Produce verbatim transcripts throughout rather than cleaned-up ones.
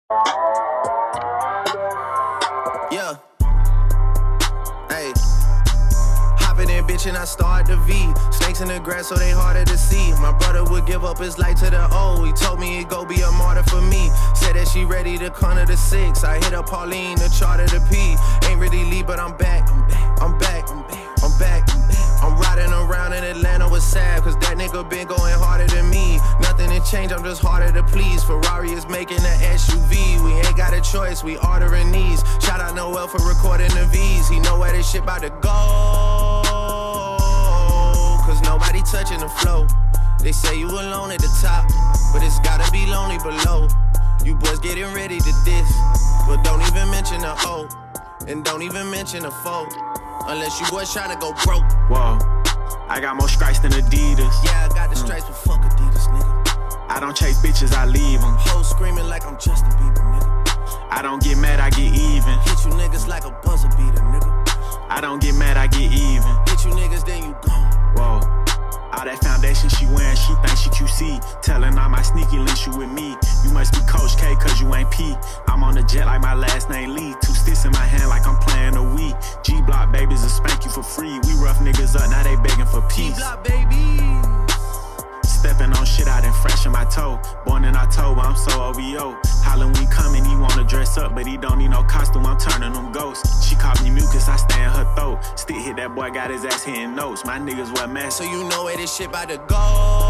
Yeah. Hey. Hopping in, bitch, and I start the V. Snakes in the grass, so they harder to see. My brother would give up his life to the O. He told me he'd go be a martyr for me. Said that she ready to corner the six. I hit up Pauline to charter the P. Ain't really leave, but I'm back. I'm back. I'm back. I'm back. I'm back. I'm riding around in Atlanta with Sav, cause that nigga been going harder than me. Nothing to change, I'm just harder to please. Ferrari is making an S U V. We ain't got a choice, we ordering these. Shout out Noel for recording the V's. He know where this shit about to go, cause nobody touching the flow. They say you alone at the top, but it's gotta be lonely below. You boys getting ready to diss, but don't even mention the O, and don't even mention the foe, unless you boys tryna go broke. Whoa, I got more stripes than Adidas. Yeah, I got the stripes, mm. but fuck Adidas, nigga. I don't chase bitches, I leave them. Hoes screaming like I'm Justin Bieber, nigga. I don't get mad, I get even. Hit you niggas like a buzzer beater, nigga. I don't get mad, I get even. Hit you niggas, then you gone. Whoa, all that foundation she wearing, she thinks she Q C. Telling all my sneaky links you with me. You must be Coach K, cause you ain't P. I'm on the jet like my last name Lee. Two sticks in my hand like I'm playing a Wii. G-Block babies will spank you for free. We rough niggas up, now they begging for peace. G-Block babies. Stepping on shit out and fresh in my toe. Born in October, I'm so O V O. Halloween coming, he wanna dress up, but he don't need no costume, I'm turning them ghosts. She called me mucus, I stay in her throat. Stick hit that boy, got his ass hitting notes. My niggas wear masks, so you know where this shit about to go,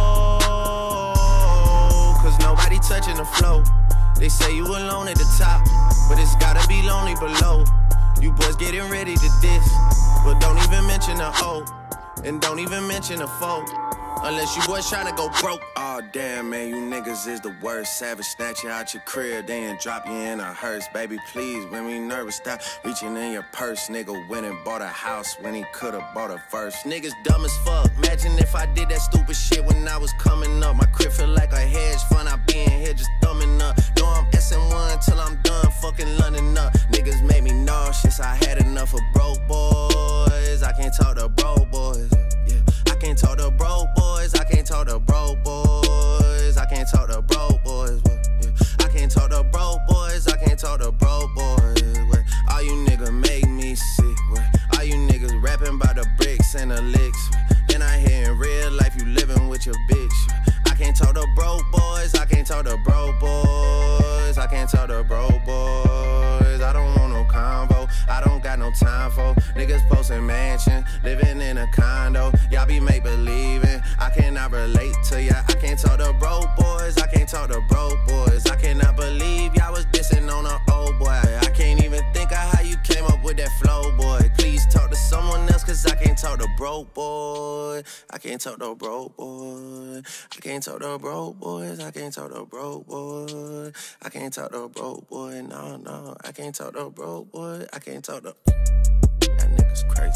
cause nobody touching the flow. They say you alone at the top, but it's gotta be lonely below. You boys getting ready to diss, but don't even mention the O, and don't even mention the foe, unless you boys tryna go broke. Oh damn, man, you niggas is the worst. Savage snatch you out your crib, then drop you in a hearse. Baby, please, when we nervous, stop reaching in your purse. Nigga went and bought a house when he could've bought a first. Niggas dumb as fuck. Imagine if I did that stupid shit when I was coming up. My crib feel like a hedge fund. I be in here just thumbing up. Know I'm S M one till I'm done fucking London up. Niggas made me nauseous. I had enough of broke boys. I can't talk to broke boys. Yeah, I can't talk to broke boys. I can't talk to broke boys. I can't talk to broke boys. Yeah, I can't talk to broke boys. I can't talk to broke boys. Wait, all you niggas make me sick. Wait, all you niggas rapping about the bricks and the licks. Then I hear in real life you living with your bitch. I can't talk to broke boys. I can't talk to broke boys. I can't talk to broke boys. I don't want no convo. I don't got no time for niggas posting mansion, living in a condo. Y'all be make believing. I cannot relate to ya. I can't talk to broke boys. I can't talk to broke boys. I cannot believe y'all was dissing on an old boy. I can't even think of how you came up with that flow, boy. Please talk to someone else, cause I can't talk to broke boy. I can't talk to broke boy. I can't talk to broke boys. I can't talk to broke boy. I can't talk to broke boy. No, no. I can't talk to broke boy. I can't talk to. That nigga's crazy.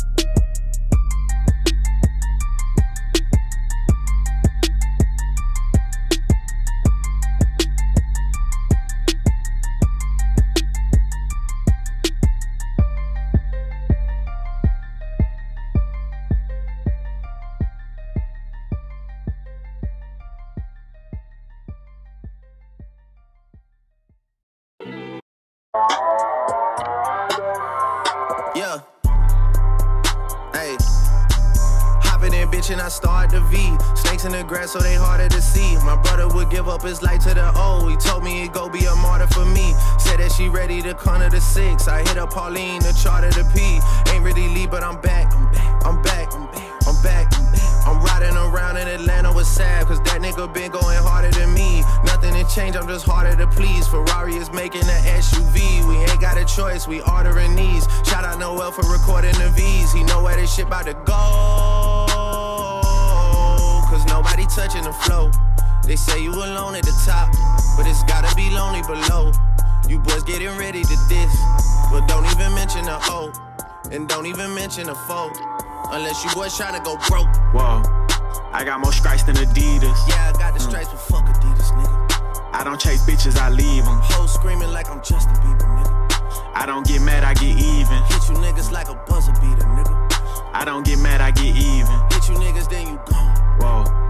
Yeah. Hey. Hopping in, bitch, and I start the V. Snakes in the grass, so they harder to see. My brother would give up his life to the O. He told me he'd go be a martyr for me. Said that she ready to corner the six. I hit up Pauline to charter the P. Ain't really leave, but I'm back. I'm back. I'm back. I'm back. I'm back. I'm riding around in Atlanta with Sav, cause that nigga been going harder than me. Nothing to change, I'm just harder to please. Ferrari is making an S U V. We ain't got a choice, we ordering these. Shout out Noel for recording the V's. He know where this shit about to go, cause nobody touching the flow. They say you alone at the top, but it's gotta be lonely below. You boys getting ready to diss, but don't even mention the O, and don't even mention the foe, unless you boys tryna go broke. Whoa, I got more stripes than Adidas. Yeah, I got the stripes, mm. but fuck Adidas, nigga. I don't chase bitches, I leave them. Hoes screaming like I'm Justin Bieber, nigga. I don't get mad, I get even. Hit you niggas like a buzzer beater, nigga. I don't get mad, I get even. Hit you niggas, then you gone. Whoa,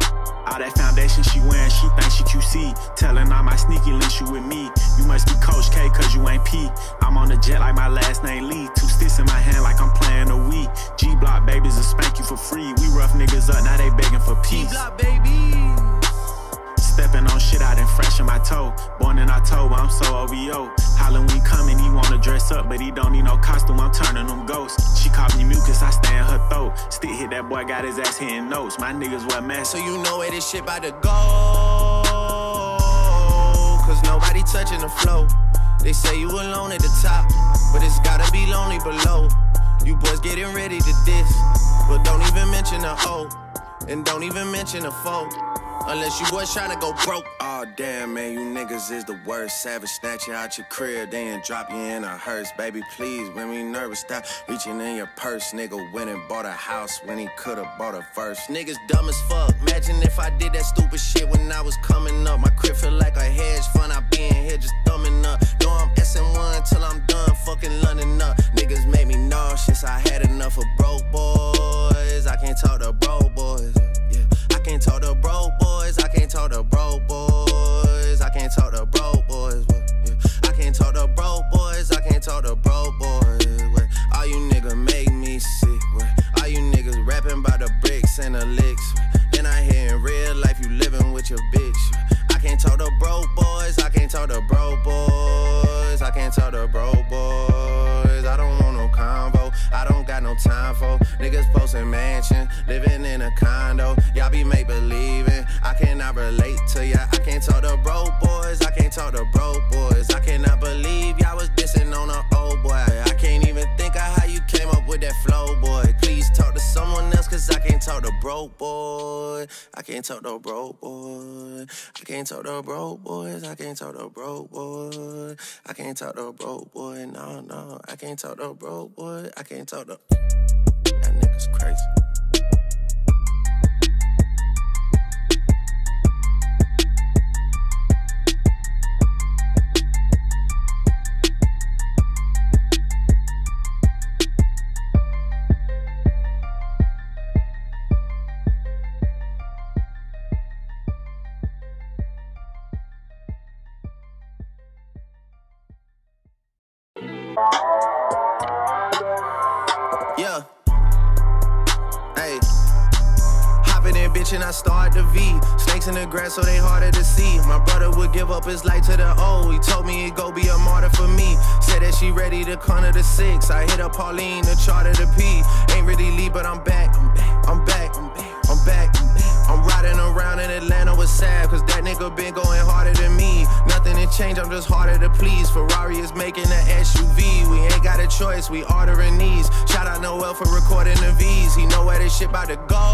All that foundation she wearing, she think she Q C. Telling all my sneaky links you with me. You must be Coach K cause you ain't P. I'm on the jet like my last name Lee. Two sticks in my hand like I'm playing a Wii. G-Block babies will spank you for free. We rough niggas up, now they begging for peace. G-Block baby. Stepping on shit out and fresh in my toe. Born in October, I'm so O V O. Halloween coming, he wanna dress up, but he don't need no costume, I'm turning them ghosts. She called me mucus, I stay in her throat. Stick hit that boy, got his ass hitting notes. My niggas wear masks, so you know where this shit about to go. Cause nobody touching the flow. They say you alone at the top, but it's gotta be lonely below. You boys getting ready to diss, but don't even mention the O, and don't even mention the foe. Unless you boys tryna go broke. Oh damn, man, you niggas is the worst. Savage snatch you out your crib, then drop you in a hearse. Baby, please, when we nervous, stop reaching in your purse. Nigga went and bought a house when he could've bought a first. Niggas dumb as fuck. Imagine if I did that stupid shit when I was coming up. My crib feel like a hedge fund. I be in here just thumbing up. Know I'm S M one till I'm done fucking London up. Niggas made me nauseous. I had enough of broke boys. I can't talk to broke boys. Yeah, I can't talk to broke boys. I can't talk to broke boys. I can't talk to broke boys. Yeah, I can't talk to broke boys. I can't talk to broke boys. Wait, all you niggas make me sick. Wait, all you niggas rapping about the bricks and the licks. Then I hear in real life you living with your bitch. I can't talk to broke boys. I can't talk to broke boys. I can't talk to broke boys. I don't want no convo. I don't got no time for niggas posting mansion, living in a condo. Y'all be make believing. I cannot relate to ya. I can't talk to broke boys. I can't talk to broke boys. I cannot believe y'all was dissing on an old boy. I can't even think of how you came up with that flow, boy. Please talk to someone else, cause I can't talk to broke boy. I can't talk to broke boy. I can't talk to broke boys. I can't talk to broke boy. I can't talk to broke boy. No, no. I can't talk to broke boy. I can't talk to. That nigga's crazy. Yeah. Hey. Hopping in, bitch, and I start the V. Snakes in the grass, so they harder to see. My brother would give up his life to the O. He told me he'd go be a martyr for me. Said that she ready to corner the six. I hit up Pauline to charter the P. Ain't really leave, but I'm back. I'm back. I'm back. I'm back. I'm back. I'm riding around in Atlanta with Sav, cause that nigga been going harder than me. Nothing to change, I'm just harder to please. Ferrari is making an S U V. We ain't got a choice, we ordering these. Shout out Noel for recording the V's. He know where this shit about to go.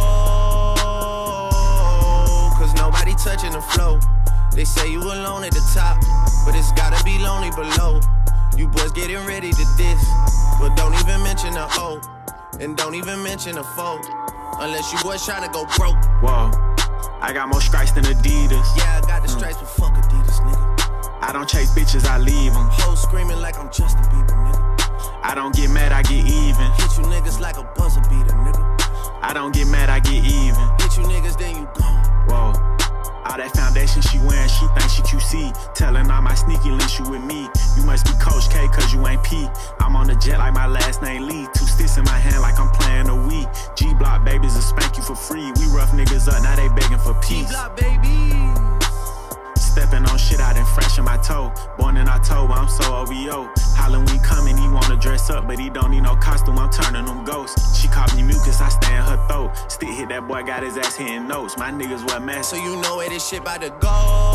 Cause nobody touching the flow. They say you alone at the top, but it's gotta be lonely below. You boys getting ready to diss, but don't even mention the O, and don't even mention the foe. Unless you boys tryna go broke. Whoa, I got more stripes than Adidas. Yeah, I got the stripes, mm. but fuck Adidas, nigga. I don't chase bitches, I leave them. Hoes screaming like I'm Justin Bieber, nigga. I don't get mad, I get even. Hit you niggas like a buzzer beater, nigga. I don't get mad, I get even. Hit you niggas, then you gone. Whoa, all that foundation she wearing, she think she Q C. Telling all my sneaky links you with me. You must be Coach K cause you ain't P. I'm on the jet like my last name Lee. Two sticks in my hand like I'm playing a Wii. G-Block babies will spank you for free. We rough niggas up, now they begging for peace. G-Block baby. Stepping on shit out and fresh in my toe. Born in October, I'm so O V O. Halloween coming, he wanna dress up, but he don't need no costume, I'm turning them ghosts. She called me mucus, I stay in her throat. Stick hit that boy, got his ass hitting notes. My niggas wear masks, so you know where this shit about to go.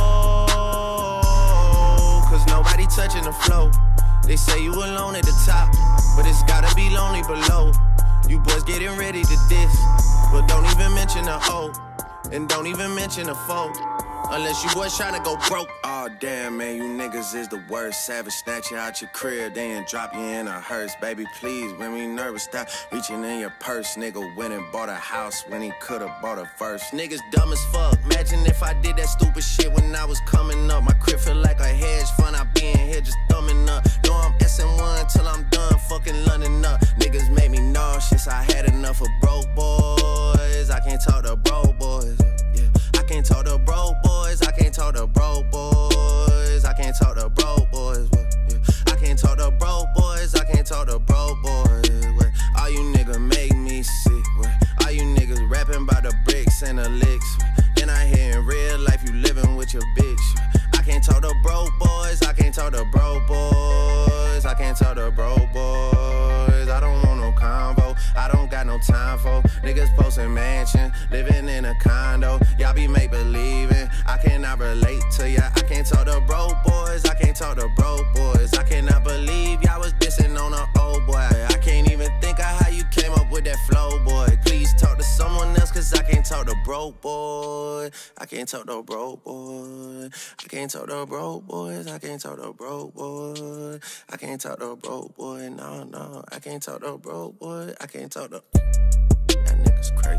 Cause nobody touching the flow. They say you alone at the top, but it's gotta be lonely below. You boys getting ready to diss, but don't even mention the O, and don't even mention the foe. Unless you boys tryna go broke. Oh damn, man, you niggas is the worst. Savage snatch you out your crib, then drop you in a hearse. Baby, please, when we nervous, stop reaching in your purse. Nigga went and bought a house when he could've bought a first. Niggas dumb as fuck. Imagine if I did that stupid shit when I was coming up. My crib feel like a hedge fund. I be in here just thumbing up. Know I'm S M one till I'm done fucking London up. Niggas made me nauseous. I had enough of broke boys. I can't talk to broke boys. Yeah, I can't can't talk to bro boys. I don't want no convo, I don't got no time for niggas posting mansion, living in a condo. Y'all be make believing, I cannot relate to ya. I can't talk to bro boys, I can't talk to bro boys. I cannot believe y'all was dissing on an old boy. I can't even think of how you came up with that flow, boy. Please talk to someone else, cause I can't talk to bro boy. I can't talk to bro boy. I can't talk to bro boys. I can't talk to bro boy. I can't talk to bro boy. No, no. I can't talk to bro boy. I can't talk to. That nigga's crazy.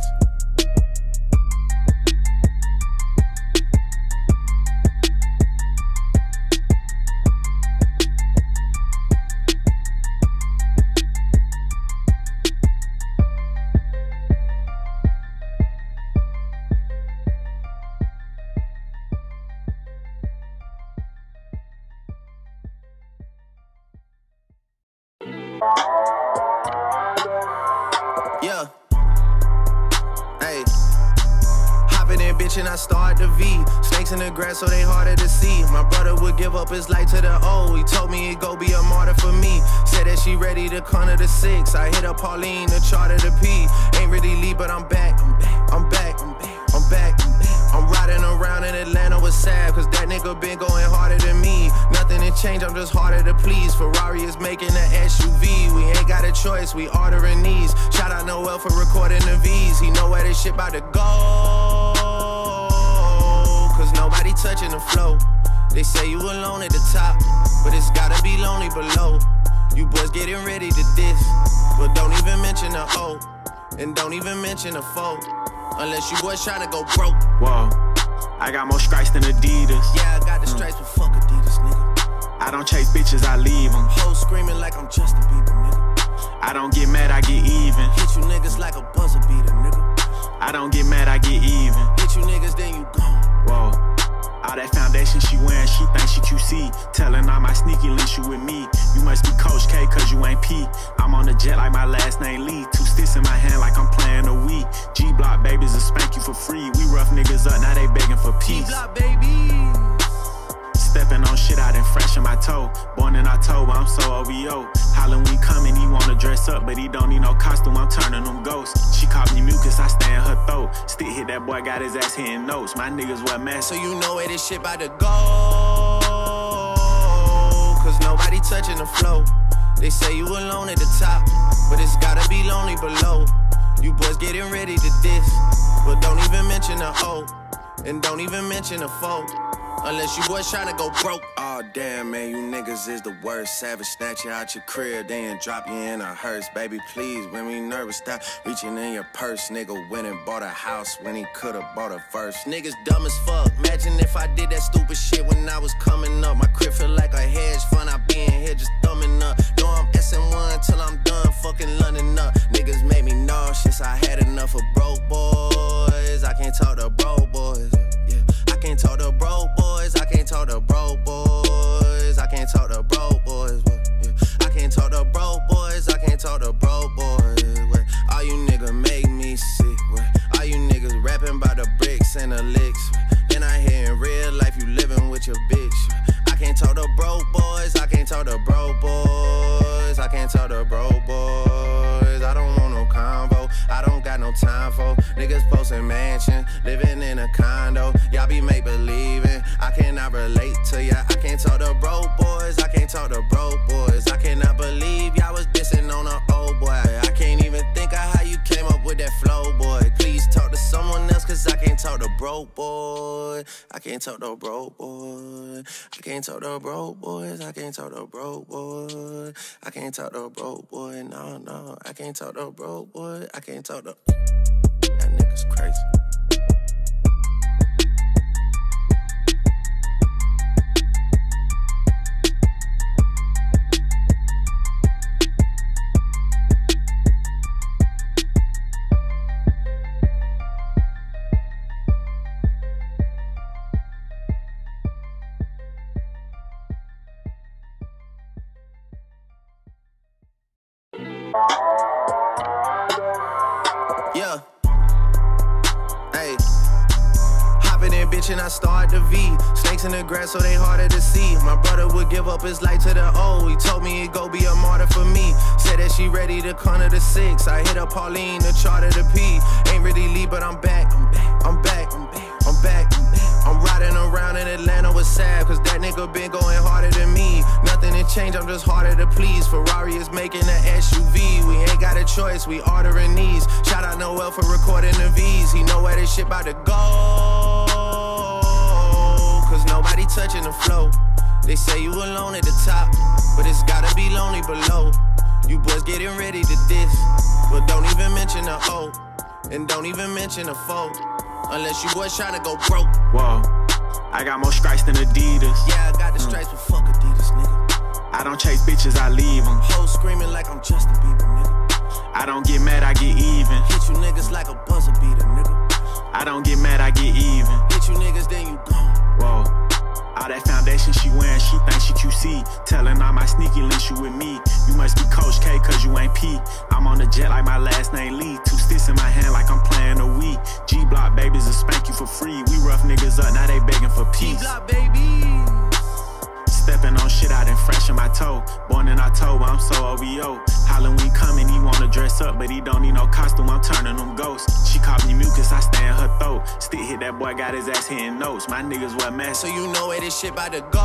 Yeah. Hey. Hopping in, bitch, and I start the V. Snakes in the grass, so they harder to see. My brother would give up his life to the O. He told me he'd go be a martyr for me. Said that she ready to corner the six. I hit up Pauline to charter the P. Ain't really leave, but I'm back. I'm back. I'm back. I'm back. I'm back. I'm riding around in Atlanta with Sav, cause that nigga been going harder than me. Nothing to change, I'm just harder to please. Ferrari is making an S U V. We ain't got a choice, we ordering these. Shout out Noel for recording the V's. He know where this shit about to go, cause nobody touching the flow. They say you alone at the top, but it's gotta be lonely below. You boys getting ready to diss, but don't even mention the O, and don't even mention the foe, unless you boys tryna go broke. Whoa, I got more stripes than Adidas. Yeah, I got the stripes, but fuck Adidas, nigga. I don't chase bitches, I leave them. Hoes screaming like I'm Justin Bieber, nigga. I don't get mad, I get even. Hit you niggas like a buzzer beater, nigga. I don't get mad, I get even. Hit you niggas, then you gone. Whoa. All that foundation she wearing, she think she Q C. Telling all my sneaky links you with me. You must be Coach K, cause you ain't P. I'm on the jet like my last name Lee. Two sticks in my hand like I'm playing a Wii. G-Block babies will spank you for free. We rough niggas up, now they begging for peace. G-Block babies. Stepping on shit, I done freshen my toe. Born in October, I'm so O V O. Halloween coming, he wanna dress up, but he don't need no costume, I'm turning them ghosts. She called me mucus, I stay in her throat. Stick hit that boy, got his ass hitting notes. My niggas wear masks, so you know where this shit about to go, cause nobody touching the flow. They say you alone at the top, but it's gotta be lonely below. You boys getting ready to diss, but don't even mention the O, and don't even mention the foe, unless you boys tryna go broke. Oh damn, man, you niggas is the worst. Savage snatch you out your crib, then drop you in a hearse. Baby, please, when we nervous, stop reaching in your purse. Nigga went and bought a house when he could've bought a first. Niggas dumb as fuck. Imagine if I did that stupid shit when I was coming up. My crib feel like a hedge fund. I be in here just thumbing up. Know I'm S M one till I'm done fucking London up. Niggas made me nauseous. I had enough of broke boys. I can't talk to bro boys. Yeah, I can't talk to bro boys. I can't talk to bro boys. I can't talk to bro boys. Yeah, I can't talk to bro boys. I can't talk to bro boys. Wait, all you niggas make me sick. Wait, all you niggas rapping about the bricks and the licks. Then I hear in real life you living with your bitch. I can't talk to bro boys. I can't talk to bro boys. I can't talk to bro boys. I don't want no convo. I don't got no time for niggas posting mansion, living in a condo. Y'all be make believing, I cannot relate to ya. I can't talk to bro boys. I can't talk to bro boys. I cannot believe y'all was dissing on an old boy. I can't even think of how you came up with that flow, boy. Please talk to someone else, cause I can't talk to bro boy. I can't talk to bro boy. I can't talk to bro boys. I can't talk to bro boy. I can't talk to bro boy. No, no. I can't talk to bro boy. I can't talk to. That nigga's crazy. Yeah. Snakes in the grass, so they harder to see. My brother would give up his life to the O. He told me he'd go be a martyr for me. Said that she ready to corner the six. I hit up Pauline to charter the P. Ain't really leave, but I'm back. I'm back. I'm back. I'm back. I'm back. I'm riding around in Atlanta with Sav, cause that nigga been going harder than me. Nothing to change, I'm just harder to please. Ferrari is making an S U V. We ain't got a choice, we ordering these. Shout out Noel for recording the V's. He know where this shit about to go, cause nobody touching the flow. They say you alone at the top, but it's gotta be lonely below. You boys getting ready to diss, but don't even mention the O, and don't even mention the foe, unless you boys tryna go broke. Whoa, I got more stripes than Adidas. Yeah, I got the stripes, but fuck Adidas, nigga. I don't chase bitches, I leave them. Hoes screaming like I'm Justin Bieber, nigga. I don't get mad, I get even. Hit you niggas like a buzzer beater, nigga. I don't get mad, I get even. Hit you niggas, then you gone. Whoa, all that foundation she wearing, she thinks she Q C. Telling all my sneaky links you with me. You must be Coach K, cause you ain't P. I'm on the jet like my last name Lee. Two sticks in my hand like I'm playing a Wii. G-Block babies will spank you for free. We rough niggas up, now they begging for peace. G-Block babies. Stepping on shit out and fresh in my toe. Born in October, I'm so O V O. Halloween coming, he wanna dress up, but he don't need no costume, I'm turning them ghosts. She called me mucus, I stay in her throat. Stick hit that boy, got his ass hitting notes. My niggas wear masks, so you know where this shit about to go,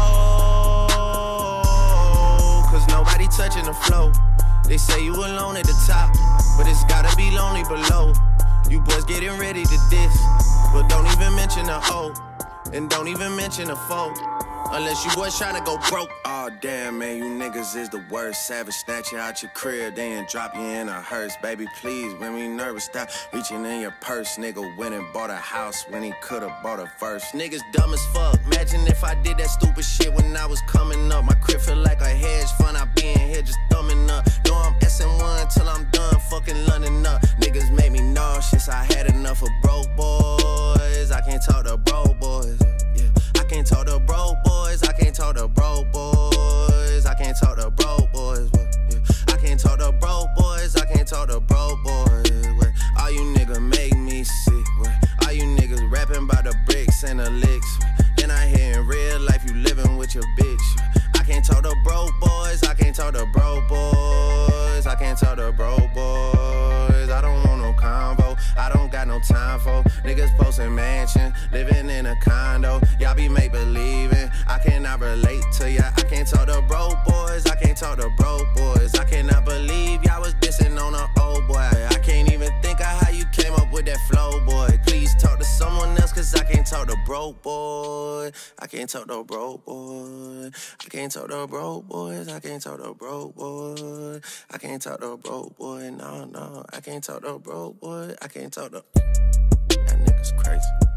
cause nobody touching the flow. They say you alone at the top, but it's gotta be lonely below. You boys getting ready to diss, but don't even mention the O, and don't even mention the foe, unless you boys tryna go broke. Oh damn, man, you niggas is the worst. Savage, snatch you out your crib, then drop you in a hearse. Baby, please, when we nervous, stop reaching in your purse. Nigga went and bought a house when he could've bought a first. Niggas dumb as fuck. Imagine if I did that stupid shit when I was coming up. My crib feel like a hedge fund. I be in here just thumbing up. Know I'm S N one till I'm done fucking London up. Niggas made me nauseous. I had enough of broke boys. I can't talk to broke boys. Yeah, I can't talk to broke boys. I can't talk to broke boys. I can't talk to broke boys. Yeah, I can't talk to broke boys. I can't talk to broke boys. Wait, all you niggas make me sick. Wait, all you niggas rapping about the bricks and the licks. Then I hear in real life you living with your bitch. I can't talk to broke boys. I can't talk to broke boys. I can't talk to broke boys. I don't want no convo. I don't got no time for niggas posting mansion, living in a condo. Y'all be make believing. I cannot relate to ya. I can't talk to broke boys. I can't talk to broke boys. I cannot believe y'all was dissing on a old boy. I can't even think of how you came up with that flow, boy. Please talk to someone else, cause I can't talk to broke boy. I can't talk to broke boy. I can't talk to broke boys. I can't talk to broke boy. I can't talk to broke boy. No, no. I can't talk to broke boy. I can't talk to. That nigga's crazy.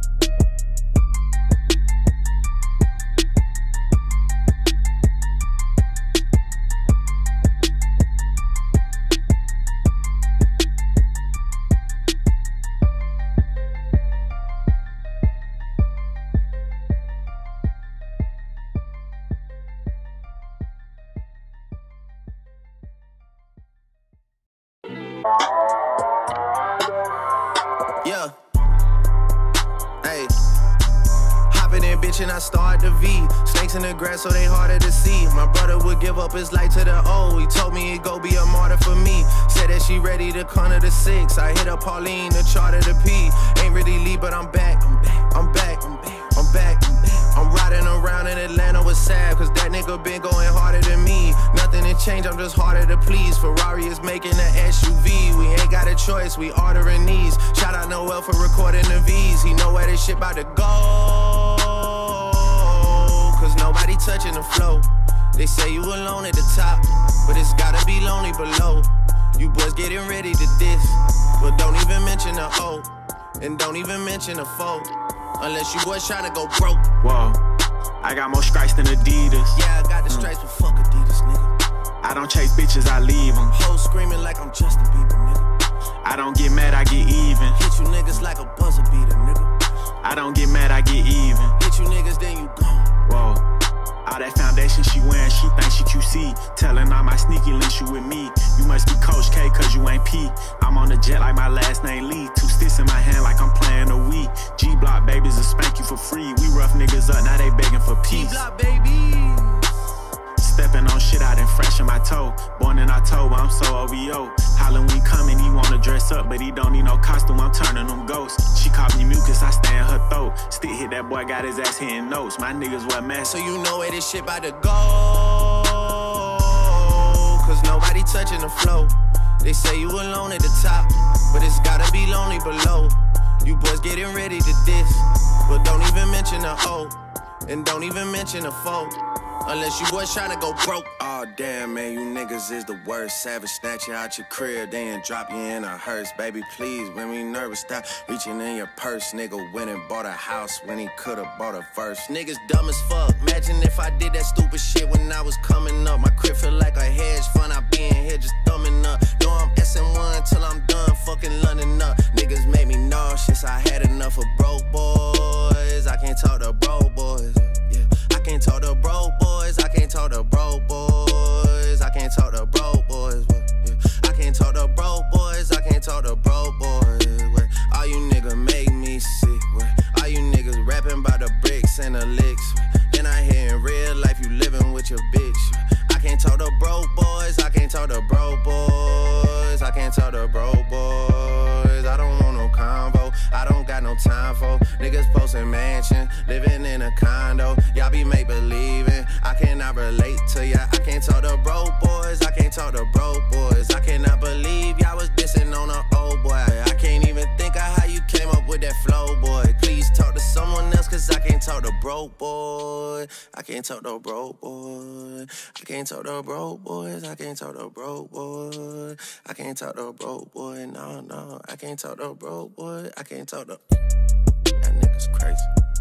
Yeah. Hey. Hopping in, bitch, and I start the V. Snakes in the grass, so they harder to see. My brother would give up his life to the O. He told me he'd go be a martyr for me. Said that she ready to corner the six. I hit up Pauline to charter the P. Ain't really leave, but I'm back. I'm back. I'm back. I'm back. I'm back. I'm riding around in Atlanta with Sav, cause that nigga been going harder than me. Nothing to change, I'm just harder to please. Ferrari is making an S U V. We ain't got a choice, we ordering these. Shout out Noel for recording the V's. He know where this shit about to go, cause nobody touching the flow. They say you alone at the top, but it's gotta be lonely below. You boys getting ready to diss, but don't even mention the O, and don't even mention the foe, unless you boys tryna go broke. Whoa, I got more stripes than Adidas. Yeah, I got the stripes, but fuck Adidas, nigga. I don't chase bitches, I leave them. Hoes screaming like I'm Justin Bieber, nigga. I don't get mad, I get even. Hit you niggas like a buzzer beater, nigga. I don't get mad, I get even. Hit you niggas, then you gone. Whoa, All that foundation she wearing, she think she Q C. Telling all my sneaky links you with me. You must be Coach K cause you ain't P. I'm on the jet like my last name Lee. Two sticks in my hand like I'm playing a Wii. G-Block babies will spank you for free. We rough niggas up, now they begging for peace. G-Block baby. Stepping on shit out and fresh in my toe. Born in October, I'm so O V O. Halloween coming, he wanna dress up, but he don't need no costume, I'm turning them ghosts. She called me mucus, I stay in her throat. Stick hit that boy, got his ass hitting notes. My niggas wear masks. So you know where this shit about to go. Cause nobody touching the flow. They say you alone at the top, but it's gotta be lonely below. You boys getting ready to diss, but don't even mention the O. And don't even mention the foe. Unless you boys tryna go broke. Oh damn, man, you niggas is the worst. Savage, snatch you out your crib, then drop you in a hearse. Baby, please, when we nervous, stop reaching in your purse. Nigga went and bought a house when he could've bought a first. Niggas dumb as fuck. Imagine if I did that stupid shit when I was coming up. My crib feel like a hedge fund. I be in here just thumbing up. Know I'm S M one till I'm done fucking London up. Niggas made me nauseous. I had enough of broke boys. I can't talk to broke boys. Yeah, I can't talk to broke boys. I can't talk to broke boys. I can't talk to broke boys. Yeah, I can't talk to broke boys. I can't talk to broke boys. Wait, all you niggas make me sick. Wait, all you niggas rapping about the bricks and the licks. Then I hear in real life you living with your bitch. I can't talk to broke boys. I can't talk to broke boys. I can't talk to broke boys. I don't want no convo. I don't got no time for niggas posting mansion, living in a condo. Y'all be make believing. I cannot relate to ya. I can't talk to broke boys. I can't talk to broke boys. I cannot believe y'all was dissing on an old boy. I can't even think of how you came up with that flow, boy. Please talk to someone else, cause I can't talk to broke boy. I can't talk to broke boy. I can't talk to broke boys. I can't talk to broke boy. I can't talk to broke boy. No, no. I can't talk to broke boy. I can't talk to. That nigga's crazy.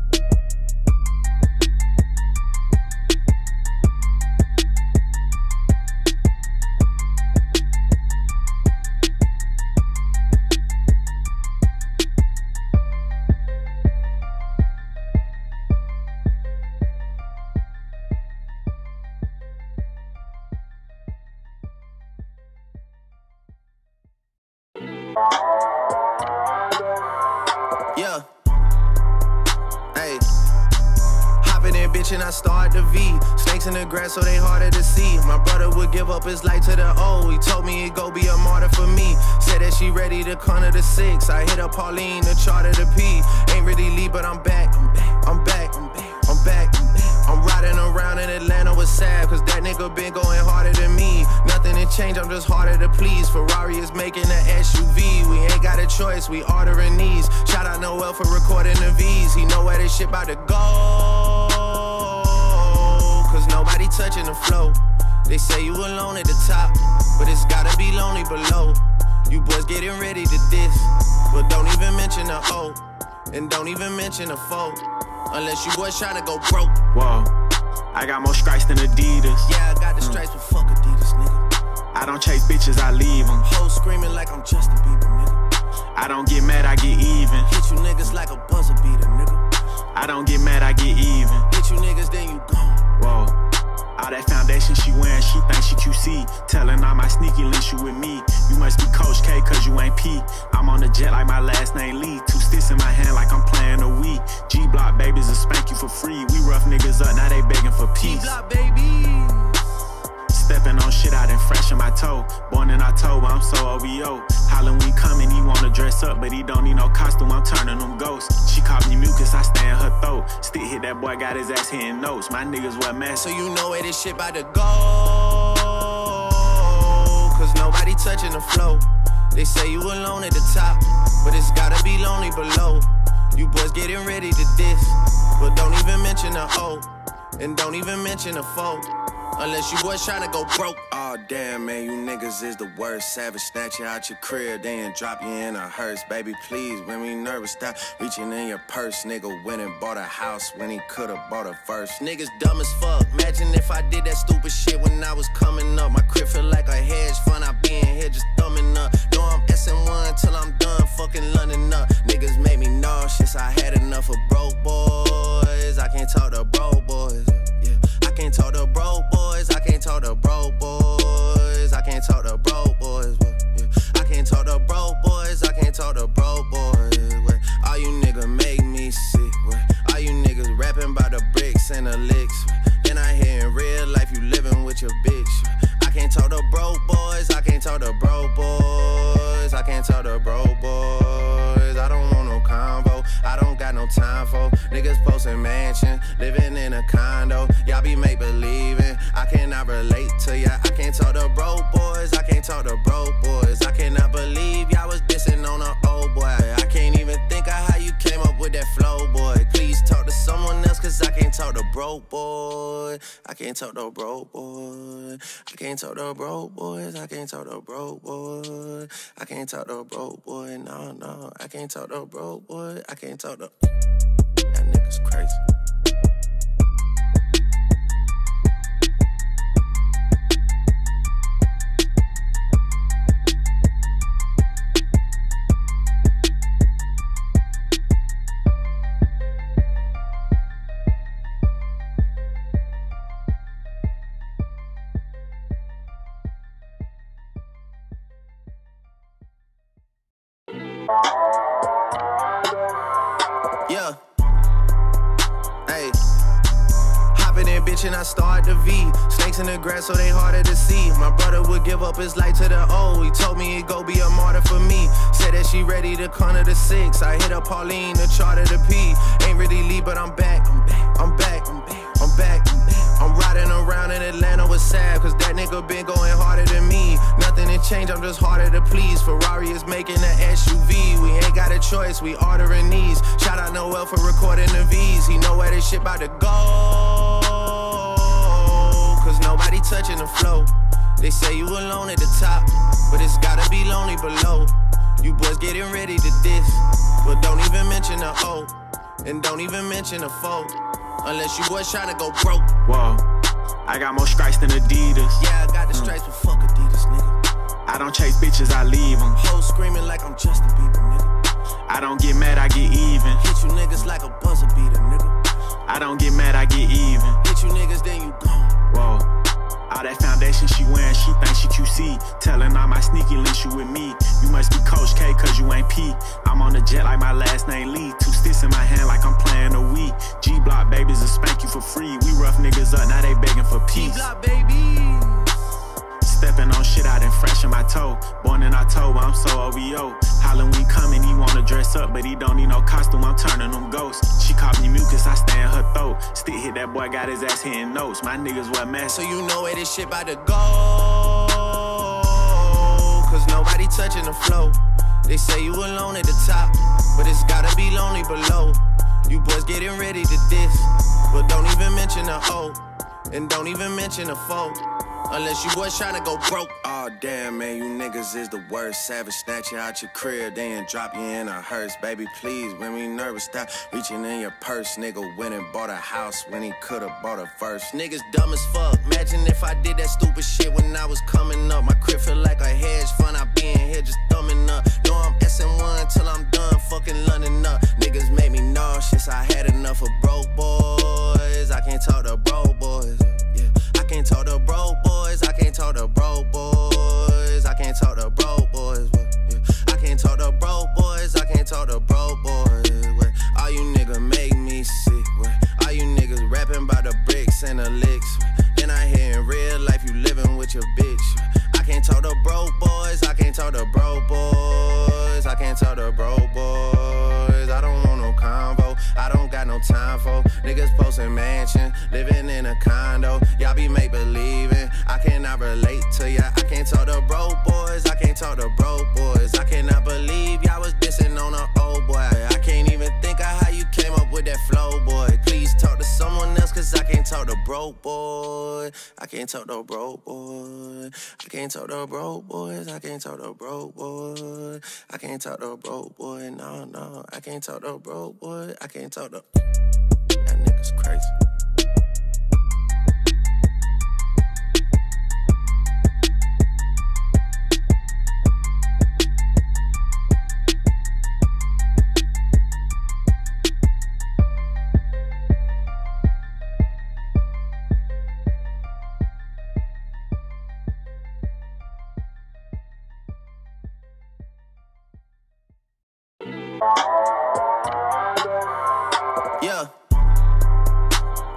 Yeah. Hey. Hopping in, bitch, and I start the V. Snakes in the grass, so they harder to see. My brother would give up his life to the O. He told me he'd go be a martyr for me. Said that she ready to corner the six. I hit up Pauline to charter the P. Ain't really leave, but I'm back. I'm back. I'm back. I'm back. I'm back. I'm riding around in Atlanta with Sav, cause that nigga been going harder than me. Nothing to change, I'm just harder to please. Ferrari is making an S U V. We ain't got a choice, we ordering these. Shout out Noel for recording the V's. He know where this shit about to go. Cause nobody touching the flow. They say you alone at the top, but it's gotta be lonely below. You boys getting ready to diss, but don't even mention the O. And don't even mention the foe. Unless you boys tryna go broke. Whoa, I got more stripes than Adidas. Yeah, I got the stripes, mm. but fuck Adidas, nigga. I don't chase bitches, I leave them. Hoes screaming like I'm Justin Bieber, nigga. I don't get mad, I get even. Hit you niggas like a buzzer beater, nigga. I don't get mad, I get even. Hit you niggas, then you gone. Whoa, all that foundation she wearing, she think she Q C. Telling all my sneaky links you with me. You must be Coach K cause you ain't P. I'm on the jet like my last name Lee. Two sticks in my hand like I'm playing a Wii. G-Block babies will spank you for free. We rough niggas up, now they begging for peace. G-Block baby. Stepping on shit out and fresh in my toe. Born in October, I'm so O V O. Halloween coming, he wanna dress up, but he don't need no costume, I'm turning them ghosts. She called me mucus, I stay in her throat. Stick hit that boy, got his ass hitting notes. My niggas wear masks. So you know where this shit about to go. Cause nobody touching the flow. They say you alone at the top, but it's gotta be lonely below. You boys getting ready to diss, but don't even mention the O. And don't even mention the foe. Unless you boys tryna go broke. Oh damn, man, you niggas is the worst. Savage, snatch you out your crib, then drop you in a hearse. Baby, please, when we nervous, stop reaching in your purse. Nigga went and bought a house when he could've bought a first. Niggas dumb as fuck. Imagine if I did that stupid shit when I was coming up. My crib feel like a hedge fund. I be in here just thumbing up. Know I'm S M one till I'm done fucking London up. Niggas made me nauseous. I had enough of broke boys. I can't talk to broke boys. Yeah, I can't can't talk to bro boys. I don't want no convo, I don't got no time for niggas posting mansion, living in a condo. Y'all be make believing, I cannot relate to ya. I can't talk to bro boys, I can't talk to bro boys. I cannot believe y'all was dissing on an old boy. I can't even think of how you came up with that flow, boy. Please talk to someone else, cause I can't talk to bro boy. I can't talk to bro boy. I can't talk to bro boys. I can't talk to bro boy. I can't talk to bro boy. No, no. I can't talk to bro boy. I can't talk to. That nigga's crazy. Yeah. Hey. Hopping in, bitch, and I start the V. Snakes in the grass, so they harder to see. My brother would give up his life to the O. He told me he'd go be a martyr for me. Said that she ready to corner the six. I hit up Pauline to charter the P. Ain't really leave, but I'm back. I'm back. I'm back. I'm back. I'm back. I'm riding around in Atlanta with Sav, cause that nigga been going harder than me. Nothing to change, I'm just harder to please. Ferrari is making an S U V. We ain't got a choice, we ordering these. Shout out Noel for recording the V's. He know where this shit about to go, cause nobody touching the flow. They say you alone at the top, but it's gotta be lonely below. You boys getting ready to diss, but don't even mention the O, and don't even mention the foe, unless you boys tryna go broke. Whoa, I got more stripes than Adidas. Yeah, I got the stripes, but fuck Adidas, nigga. I don't chase bitches, I leave them. Hoes screaming like I'm Justin Bieber, nigga. I don't get mad, I get even. Hit you niggas like a buzzer beater, nigga. I don't get mad, I get even. Hit you niggas, then you gone. Whoa. All that foundation she wearing, she thinks she Q C. Telling all my sneaky links you with me. You must be Coach K, cause you ain't P. I'm on the jet like my last name Lee. Two sticks in my hand like I'm playing a Wii. G-Block babies will spank you for free. We rough niggas up, now they begging for peace. G-Block babies. Stepping on shit out and fresh in my toe. Born in October, I'm so O V O. Halloween coming, he wanna dress up, but he don't need no costume, I'm turning them ghosts. She called me mucus, I stay in her throat. Stick hit that boy, got his ass hitting notes. My niggas wear masks, so you know where this shit about to go, cause nobody touching the flow. They say you alone at the top, but it's gotta be lonely below. You boys getting ready to diss, but don't even mention the O, and don't even mention the foe, unless you boys tryna go broke. Oh damn, man, you niggas is the worst. Savage, snatch you out your crib, then drop you in a hearse. Baby, please, when we nervous, stop reaching in your purse. Nigga went and bought a house when he could've bought a first. Niggas dumb as fuck. Imagine if I did that stupid shit when I was coming up. My crib feel like a hedge fund. I be in here just thumbing up. Know I'm S M one till I'm done fucking London up. Niggas make me nauseous. I had enough of broke boys. I can't talk to bro boys. Yeah, I can't talk to bro boys. I can't talk to bro boys. I can't talk to bro boys. Yeah, I can't talk to bro boys. I can't talk to bro boys. Wait, all you niggas make me sick. Wait, all you niggas rapping about the bricks and the licks. Then I hear in real life you living with your bitch. I can't talk to bro boys. I can't talk to bro boys. I can't talk to bro boys. I don't want no convo. I don't got no time for niggas posting mansion, living in a condo. Y'all be make believing, I cannot relate to ya. I can't talk to bro boys. I can't talk to bro boys. I cannot believe y'all was dissing on an old boy. I can't even think of how you came up with that flow, boy. Please talk to someone else, cause I can't talk to bro boy. I can't talk to bro boy. I can't talk to bro boys. I can't talk to bro boy. I can't talk to bro boy. No, no. I can't talk to bro boy. I can't talk to. That nigga's crazy. Yeah.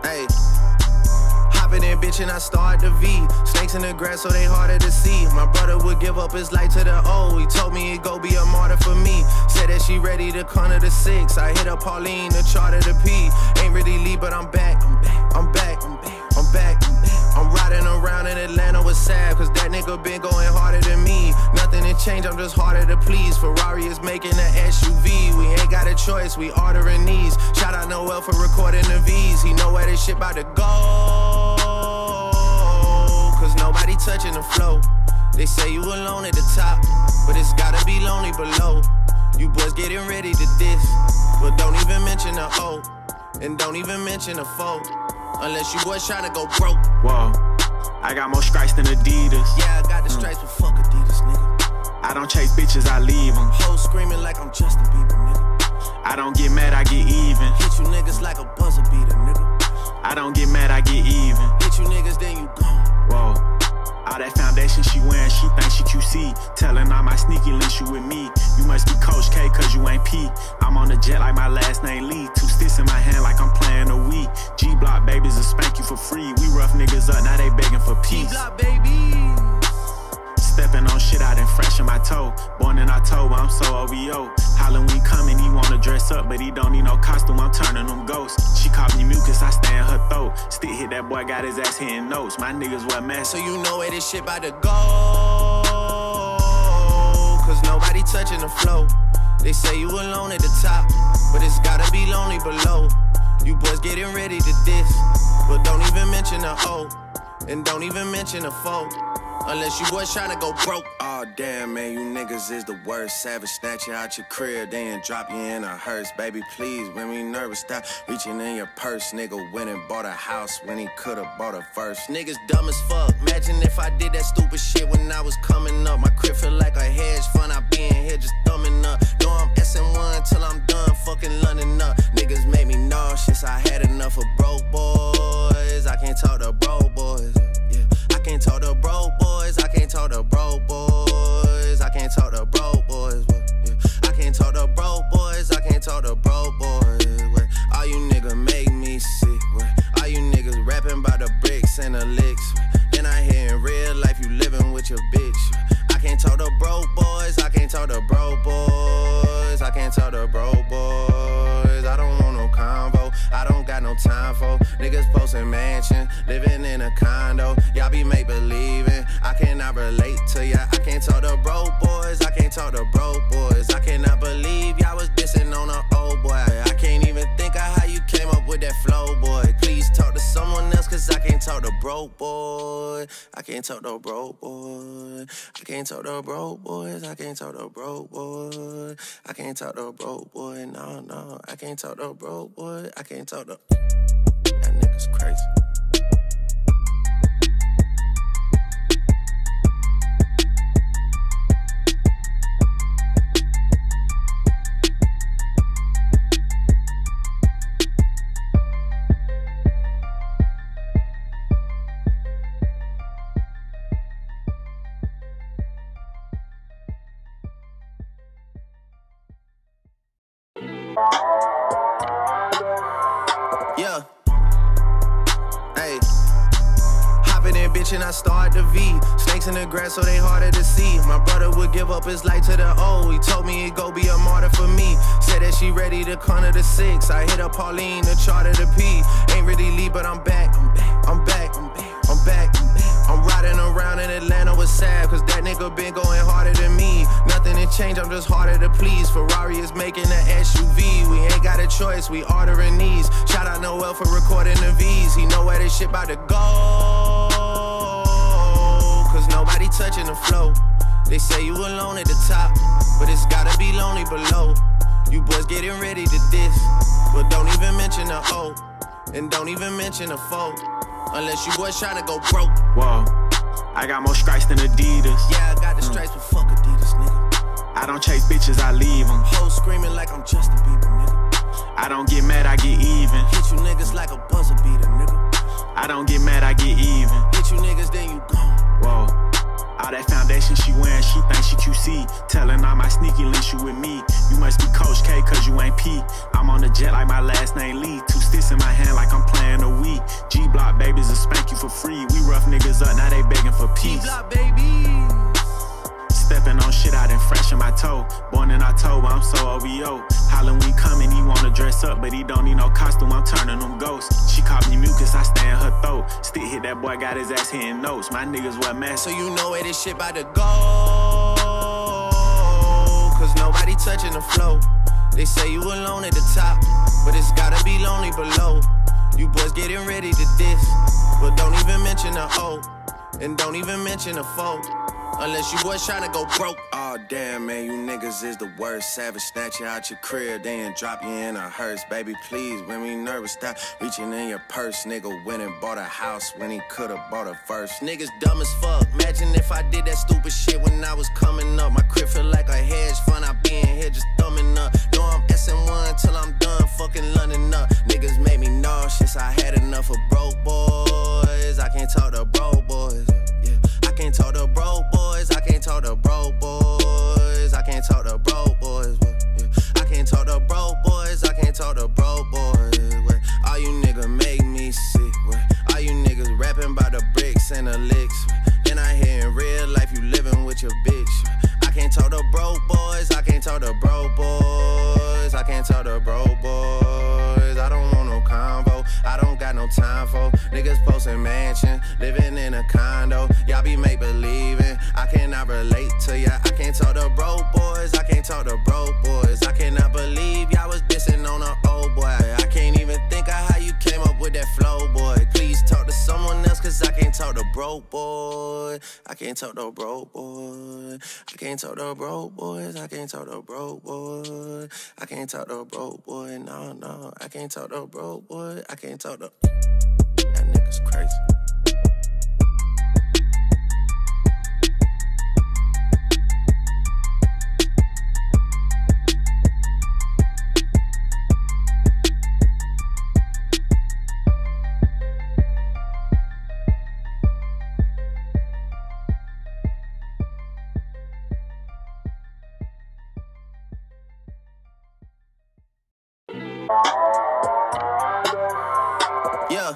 bitch and I start the V. Snakes in the grass so they harder to see. My brother would give up his life to the O. He told me he'd go be a martyr for me. Said that she ready to corner the six. I hit up Pauline to charter the P. Ain't really leave, but I'm back. I'm back. I'm back. I'm back. I'm back. I'm riding around in Atlanta with Sav, cause that nigga been going harder than me. Nothing to change, I'm just harder to please. Ferrari is making an S U V. We ain't got a choice, we ordering these. Shout out Noel for recording the V's. He know where this shit about to go, cause nobody touching the flow. They say you alone at the top, but it's gotta be lonely below. You boys getting ready to diss, but don't even mention the O, and don't even mention the foe, unless you boys tryna go broke. Whoa, I got more stripes than Adidas. Yeah, I got the stripes, but fuck Adidas, nigga. I don't chase bitches, I leave them. Hoes screaming like I'm Justin Bieber, nigga. I don't get mad, I get even. Hit you niggas like a buzzer beater, nigga. I don't get mad, I get even. Hit you niggas, then you gone. Whoa, all that foundation she wearing, she thinks she Q C. Telling all my sneaky links you with me. You must be Coach K, cause you ain't P. I'm on the jet like my last name Lee. Two sticks in my hand like I'm playing a Wii. G-Block babies will spank you for free. We rough niggas up, now they begging for peace. G-Block babies. Stepping on shit out and fresh in my toe. Born in October, I'm so O V O. Halloween coming, he wanna dress up, but he don't need no costume, I'm turning them ghosts. She called me mucus, I stay in her throat. Stick hit that boy, got his ass hitting notes. My niggas wear masks, so you know where this shit about to go, cause nobody touching the flow. They say you alone at the top, but it's gotta be lonely below. You boys getting ready to diss, but don't even mention the O, and don't even mention the foe, unless you boys tryna go broke. Oh damn, man, you niggas is the worst. Savage, snatch you out your crib, then drop you in a hearse. Baby, please, when we nervous, stop reaching in your purse. Nigga went and bought a house when he could've bought a first. Niggas dumb as fuck. Imagine if I did that stupid shit when I was coming up. My crib feel like a hedge fund. I be in here just thumbing up. Know I'm S and one till I'm done fucking London up. Niggas made me nauseous. I had enough of broke boys. I can't talk to broke boys. Yeah, I can't talk to broke boys. I can't talk to broke boys. I can't talk to broke boys. Yeah, I can't talk to broke boys. I can't talk to broke boys. Wait, all you niggas make me sick. Wait, all you niggas rapping about the bricks and the licks. Then I hear in real life you living with your bitch. I can't talk to broke boys. I can't talk to broke boys. I can't talk to broke boys. I don't want no convo. I don't got no time for niggas posting mansion, living in a condo. Y'all be make believing. I cannot relate to ya. I can't talk to broke boys. I can't talk to broke boys. I cannot believe y'all was dissing on a old boy. I can't even think of how you came up with that flow, boy. Please talk to someone else, cause I can't talk to broke boy. I can't talk to broke boy. I can't talk to broke boys. I can't talk to broke boy. I can't talk to broke boy. No, no. I can't talk to broke boy. I can't talk to. That nigga's crazy. Yeah. Hey. Hopping in, bitch, and I start the V. Snakes in the grass so they harder to see. My brother would give up his life to the O. He told me he'd go be a martyr for me. Said that she ready to corner the six. I hit up Pauline to charter the P. Ain't really leave, but I'm back. I'm back. I'm back. I'm back. I'm back. I'm riding around in Atlanta with Sav, cause that nigga been going harder than me. Nothing to change, I'm just harder to please. Ferrari is making an S U V. We ain't got a choice, we ordering these. Shout out Noel for recording the V's. He know where this shit about to go, cause nobody touching the flow. They say you alone at the top, but it's gotta be lonely below. You boys getting ready to diss, but don't even mention the O, and don't even mention the foe, unless you boys tryna go broke. Whoa, I got more stripes than Adidas. Yeah, I got the stripes, but fuck Adidas, nigga. I don't chase bitches, I leave them. Hoes screaming like I'm Justin Bieber, nigga. I don't get mad, I get even. Hit you niggas like a buzzer beater, nigga. I don't get mad, I get even. Hit you niggas, then you gone. Whoa, all that foundation she wearing, she thinks she Q C. Telling all my sneaky links you with me. You must be Coach K, cause you ain't P. I'm on the jet like my last name Lee. Two sticks in my hand like I'm playing a Wii. G-Block babies will spank you you for free. We rough niggas up, now they begging for peace. G-Block, baby. Stepping on shit out and fresh in my toe. Born in October, I'm so O V O. Halloween coming, he wanna dress up, but he don't need no costume, I'm turning them ghosts. She called me mucus, I stay in her throat. Stick hit that boy, got his ass hitting notes. My niggas wear masks, so you know where this shit about to go. Cause nobody touching the flow. They say you alone at the top, but it's gotta be lonely below. You boys getting ready to diss, but don't even mention the O, and don't even mention the foe. Unless you boys tryna go broke. Oh damn, man, you niggas is the worst. Savage, snatch you out your crib, then drop you in a hearse. Baby, please, when we nervous, stop reaching in your purse. Nigga went and bought a house when he could've bought a first. Niggas dumb as fuck. Imagine if I did that stupid shit when I was coming up. My crib feel like a hedge fund. I be in here just thumbing up. Know I'm S M one till I'm done fucking London up. Niggas made me nauseous. I had enough of broke boys. I can't talk to broke boys. Yeah, I can't talk to broke boys. I can't talk to broke boys. I can't talk to broke boys. Yeah, I can't talk to broke boys. I can't talk to broke boys. Wait, all you niggas make me sick. Wait, all you niggas rapping about the bricks and the licks. Then I hear in real life you living with your bitch. I can't talk to broke boys. I can't talk to broke boys. I can't talk to broke boys. I don't want no convo. I don't got no time for niggas posting mansion, living in a condo. Y'all be make believing. I cannot relate to ya. I can't talk to broke boys. I can't talk to broke boys. I cannot believe y'all was dissing on an old boy. I can't even think of how you came up with that flow, boy. Please talk to someone else, cause I can't talk to broke boy. I can't talk to broke boy. I can't talk to broke boys. I can't talk to broke boy. I can't talk to broke boy. No, no. I can't talk to broke boy. I can't talk to. That nigga's crazy. Yeah.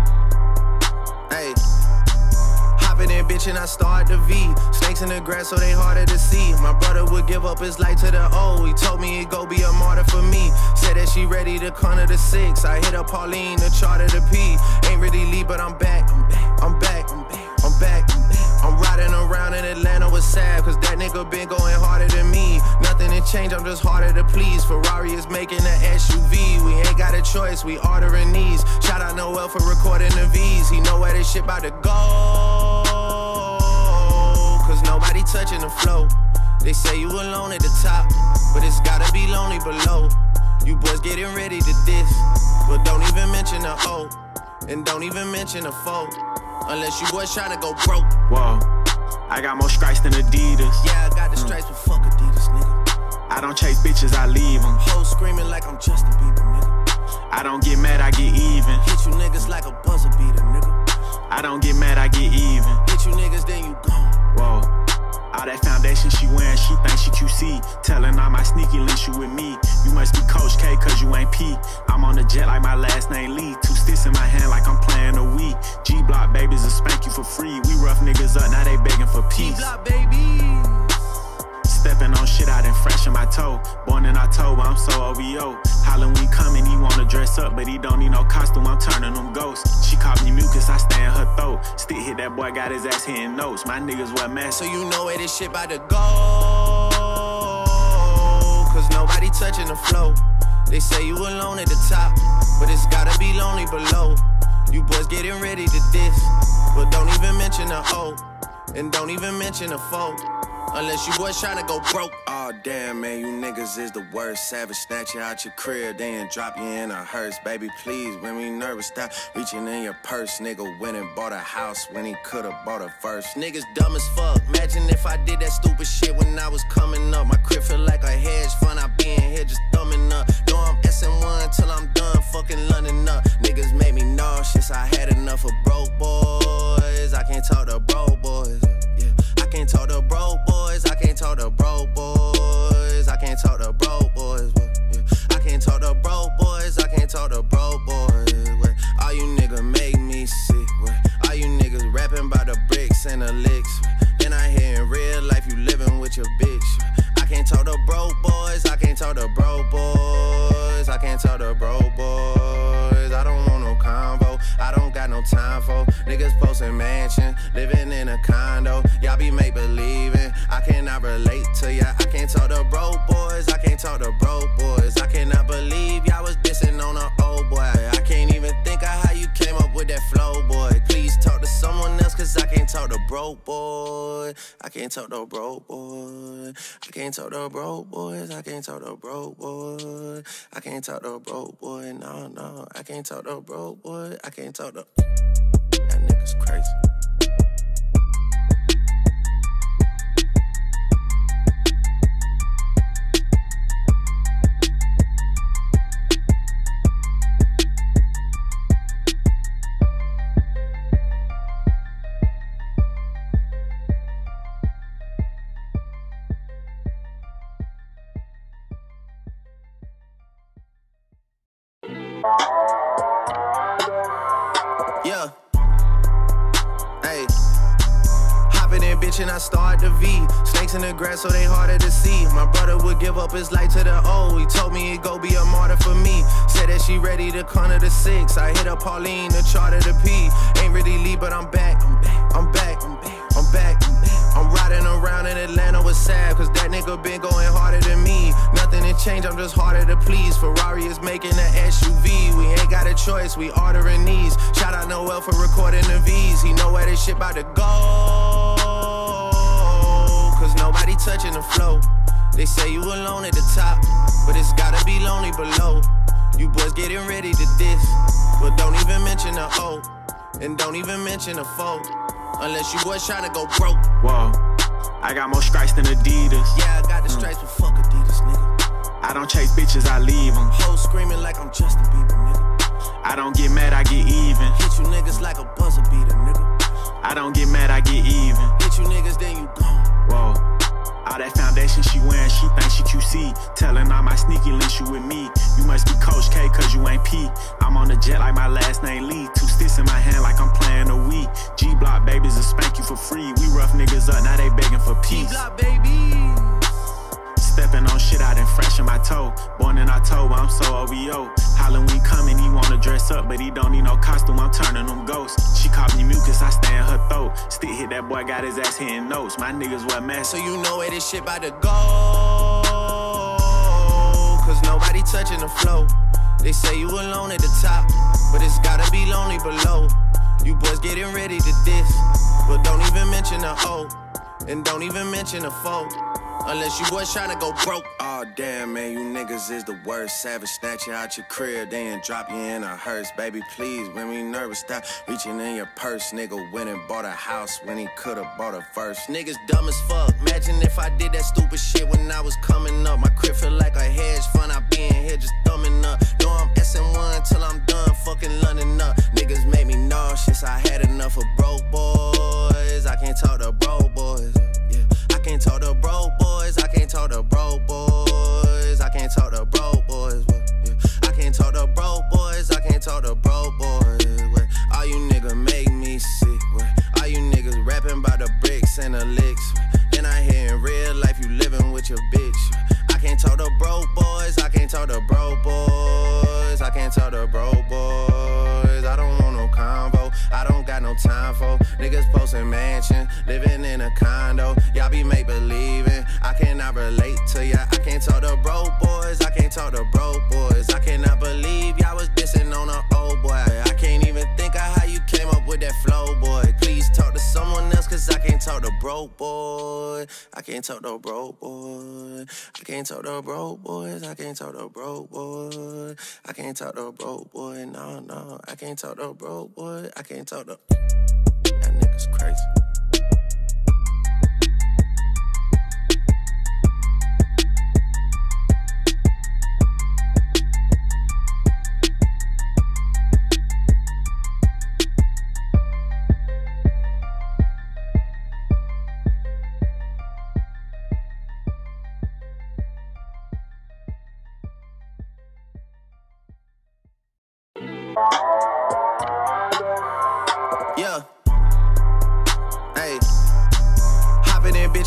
Hey. Hopping in, bitch, and I start the V. Snakes in the grass, so they harder to see. My brother would give up his life to the O. He told me he'd go be a martyr for me. Said that she ready to corner the six. I hit up Pauline to charter the P. Ain't really leave, but I'm back. I'm back. I'm back. I'm back. I'm back. I'm riding around in Atlanta with Sav, cause that nigga been going harder than me. Nothing to change, I'm just harder to please. Ferrari is making an S U V. We ain't got a choice, we ordering these. Shout out Noel for recording the V's. He know where this shit about to go. Cause nobody touching the flow. They say you alone at the top, but it's gotta be lonely below. You boys getting ready to diss, but don't even mention the O, and don't even mention the foe. Unless you boys tryna go broke. Whoa, I got more stripes than Adidas. Yeah, I got the stripes, mm. but fuck Adidas, nigga. I don't chase bitches, I leave them. Hoes screaming like I'm Justin Bieber, nigga. I don't get mad, I get even. Hit you niggas like a buzzer beater, nigga. I don't get mad, I get even. Hit you niggas, then you gone. Whoa. All that foundation she wearing, she thinks she Q C. Telling all my sneaky links you with me. You must be Coach K, cause you ain't P. I'm on the jet like my last name Lee. Two sticks in my hand like I'm playing a Wii. G-Block babies will spank you for free. We rough niggas up, now they begging for peace. G-Block baby. Stepping on shit out and fresh in my toe. Born in October, I'm so O V O. Halloween coming, he wanna dress up, but he don't need no costume, I'm turning them ghosts. She called me mucus, I stay in her throat. Stick hit that boy, got his ass hitting notes. My niggas wear masks, so you know where this shit about to go. Cause nobody touching the flow. They say you alone at the top, but it's gotta be lonely below. You boys getting ready to diss, but don't even mention the O, and don't even mention the foe. Unless you boys tryna go broke. Oh damn, man, you niggas is the worst. Savage, snatch you out your crib, then drop you in a hearse. Baby, please, when we nervous, stop reaching in your purse. Nigga went and bought a house when he could've bought a first. Niggas dumb as fuck. Imagine if I did that stupid shit when I was coming up. My crib feel like a hedge fund. I be in here just thumbing up. Know I'm S M one till I'm done fucking London up. Niggas made me nauseous. I had enough of broke boys. I can't talk to broke boys. Yeah, I can't talk to broke boys. I can't talk to broke boys. I can't talk to broke boys. Yeah, I can't talk to broke boys. I can't talk to broke boys. Wait, all you niggas make me sick. Wait, all you bricks and the licks. Then I hear in real life you living with your bitch. I can't talk to broke boys, I can't talk to broke boys, I can't talk to broke boys. I don't want no convo, I don't got no time for niggas posting mansion, living in a condo. Y'all be make believing, I cannot relate to ya. I can't talk to broke boys, I can't talk to broke boys. I cannot believe y'all was dissing on an old boy. I can't even think of how you came up with that flow, boy. Please talk to someone else, cause I can't talk to broke boy. I can't talk to broke boy. I can't talk to broke boys. I can't talk to broke boy. I can't talk to broke boy. No, no. I can't talk to broke boy. I can't talk to. That nigga's crazy. Yeah. Hey. Hopping in, bitch, and I start the V. Snakes in the grass, so they harder to see. My brother would give up his life to the O. He told me he'd go be a martyr for me. Said that she ready to corner the six. I hit up Pauline to charter the P. Ain't really leave, but I'm back. I'm back. I'm back. I'm back. I'm back. I'm riding around in Atlanta with Sav, cause that nigga been going harder than me. Nothing to change, I'm just harder to please. Ferrari is making an S U V. We ain't got a choice, we ordering these. Shout out Noel for recording the V's. He know where this shit about to go, cause nobody touching the flow. They say you alone at the top, but it's gotta be lonely below. You boys getting ready to diss, but don't even mention the O, and don't even mention the foe, unless you boys trying to go broke. Whoa, I got more stripes than Adidas. Yeah, I got the stripes, but fuck Adidas, nigga. I don't chase bitches, I leave them. Hoes screaming like I'm Justin Bieber, nigga. I don't get mad, I get even. Hit you niggas like a buzzer beater, nigga. I don't get mad, I get even. Hit you niggas, then you gone. Whoa. All that foundation she wearing, she thinks she Q C. Telling all my sneaky links you with me. You must be Coach K, cause you ain't P. I'm on the jet like my last name Lee. Two sticks in my hand like I'm playing a Wii. G-Block babies will spank you for free. We rough niggas up, now they begging for peace. G-Block babies. Stepping on shit, I done freshen my toe. Born in October, I'm so O V O. Halloween coming, he wanna dress up, but he don't need no costume, I'm turning them ghosts. She called me mucus, I stay in her throat. Stick hit that boy, got his ass hitting notes. My niggas wear masks, so you know where this shit about to go, cause nobody touching the flow. They say you alone at the top, but it's gotta be lonely below. You boys getting ready to diss, but don't even mention the O, and don't even mention the foe, unless you boys tryna go broke. Oh damn, man, you niggas is the worst. Savage, snatch you out your crib, then drop you in a hearse. Baby, please, when we nervous, stop reaching in your purse. Nigga went and bought a house when he could've bought a first. Niggas dumb as fuck. Imagine if I did that stupid shit when I was coming up. My crib feel like a hedge fund. I be in here just thumbing up. Know I'm S M one till I'm done fucking London up. Niggas make me nauseous. I had enough of broke boys. I can't talk to broke boys. Yeah, I can't talk to broke boys. I can't talk to broke boys. I can't talk to broke boys. Yeah, I can't talk to broke boys. I can't talk to broke boys. Wait, all you niggas make me sick. Wait, all you niggas rapping about the bricks and the licks. Then I hear in real life you living with your bitch. I can't talk to broke boys. I can't talk to broke boys. I can't talk to broke boys. I don't want no convo. I don't got no time for niggas posting mansion, living in a condo. Y'all be make believing, I cannot relate to ya. I can't talk to broke boys. I can't talk to broke boys. I cannot believe y'all was dissing on an old boy. I can't even think of how you came up with that flow, boy. Please talk to someone else, cause I can't talk to broke boy. I can't talk to broke boy. I can't talk to broke boys. I can't talk to broke boy. I can't talk to broke boy. No, no. I can't talk to broke boy. I can't talk to. That nigga's crazy. Yeah.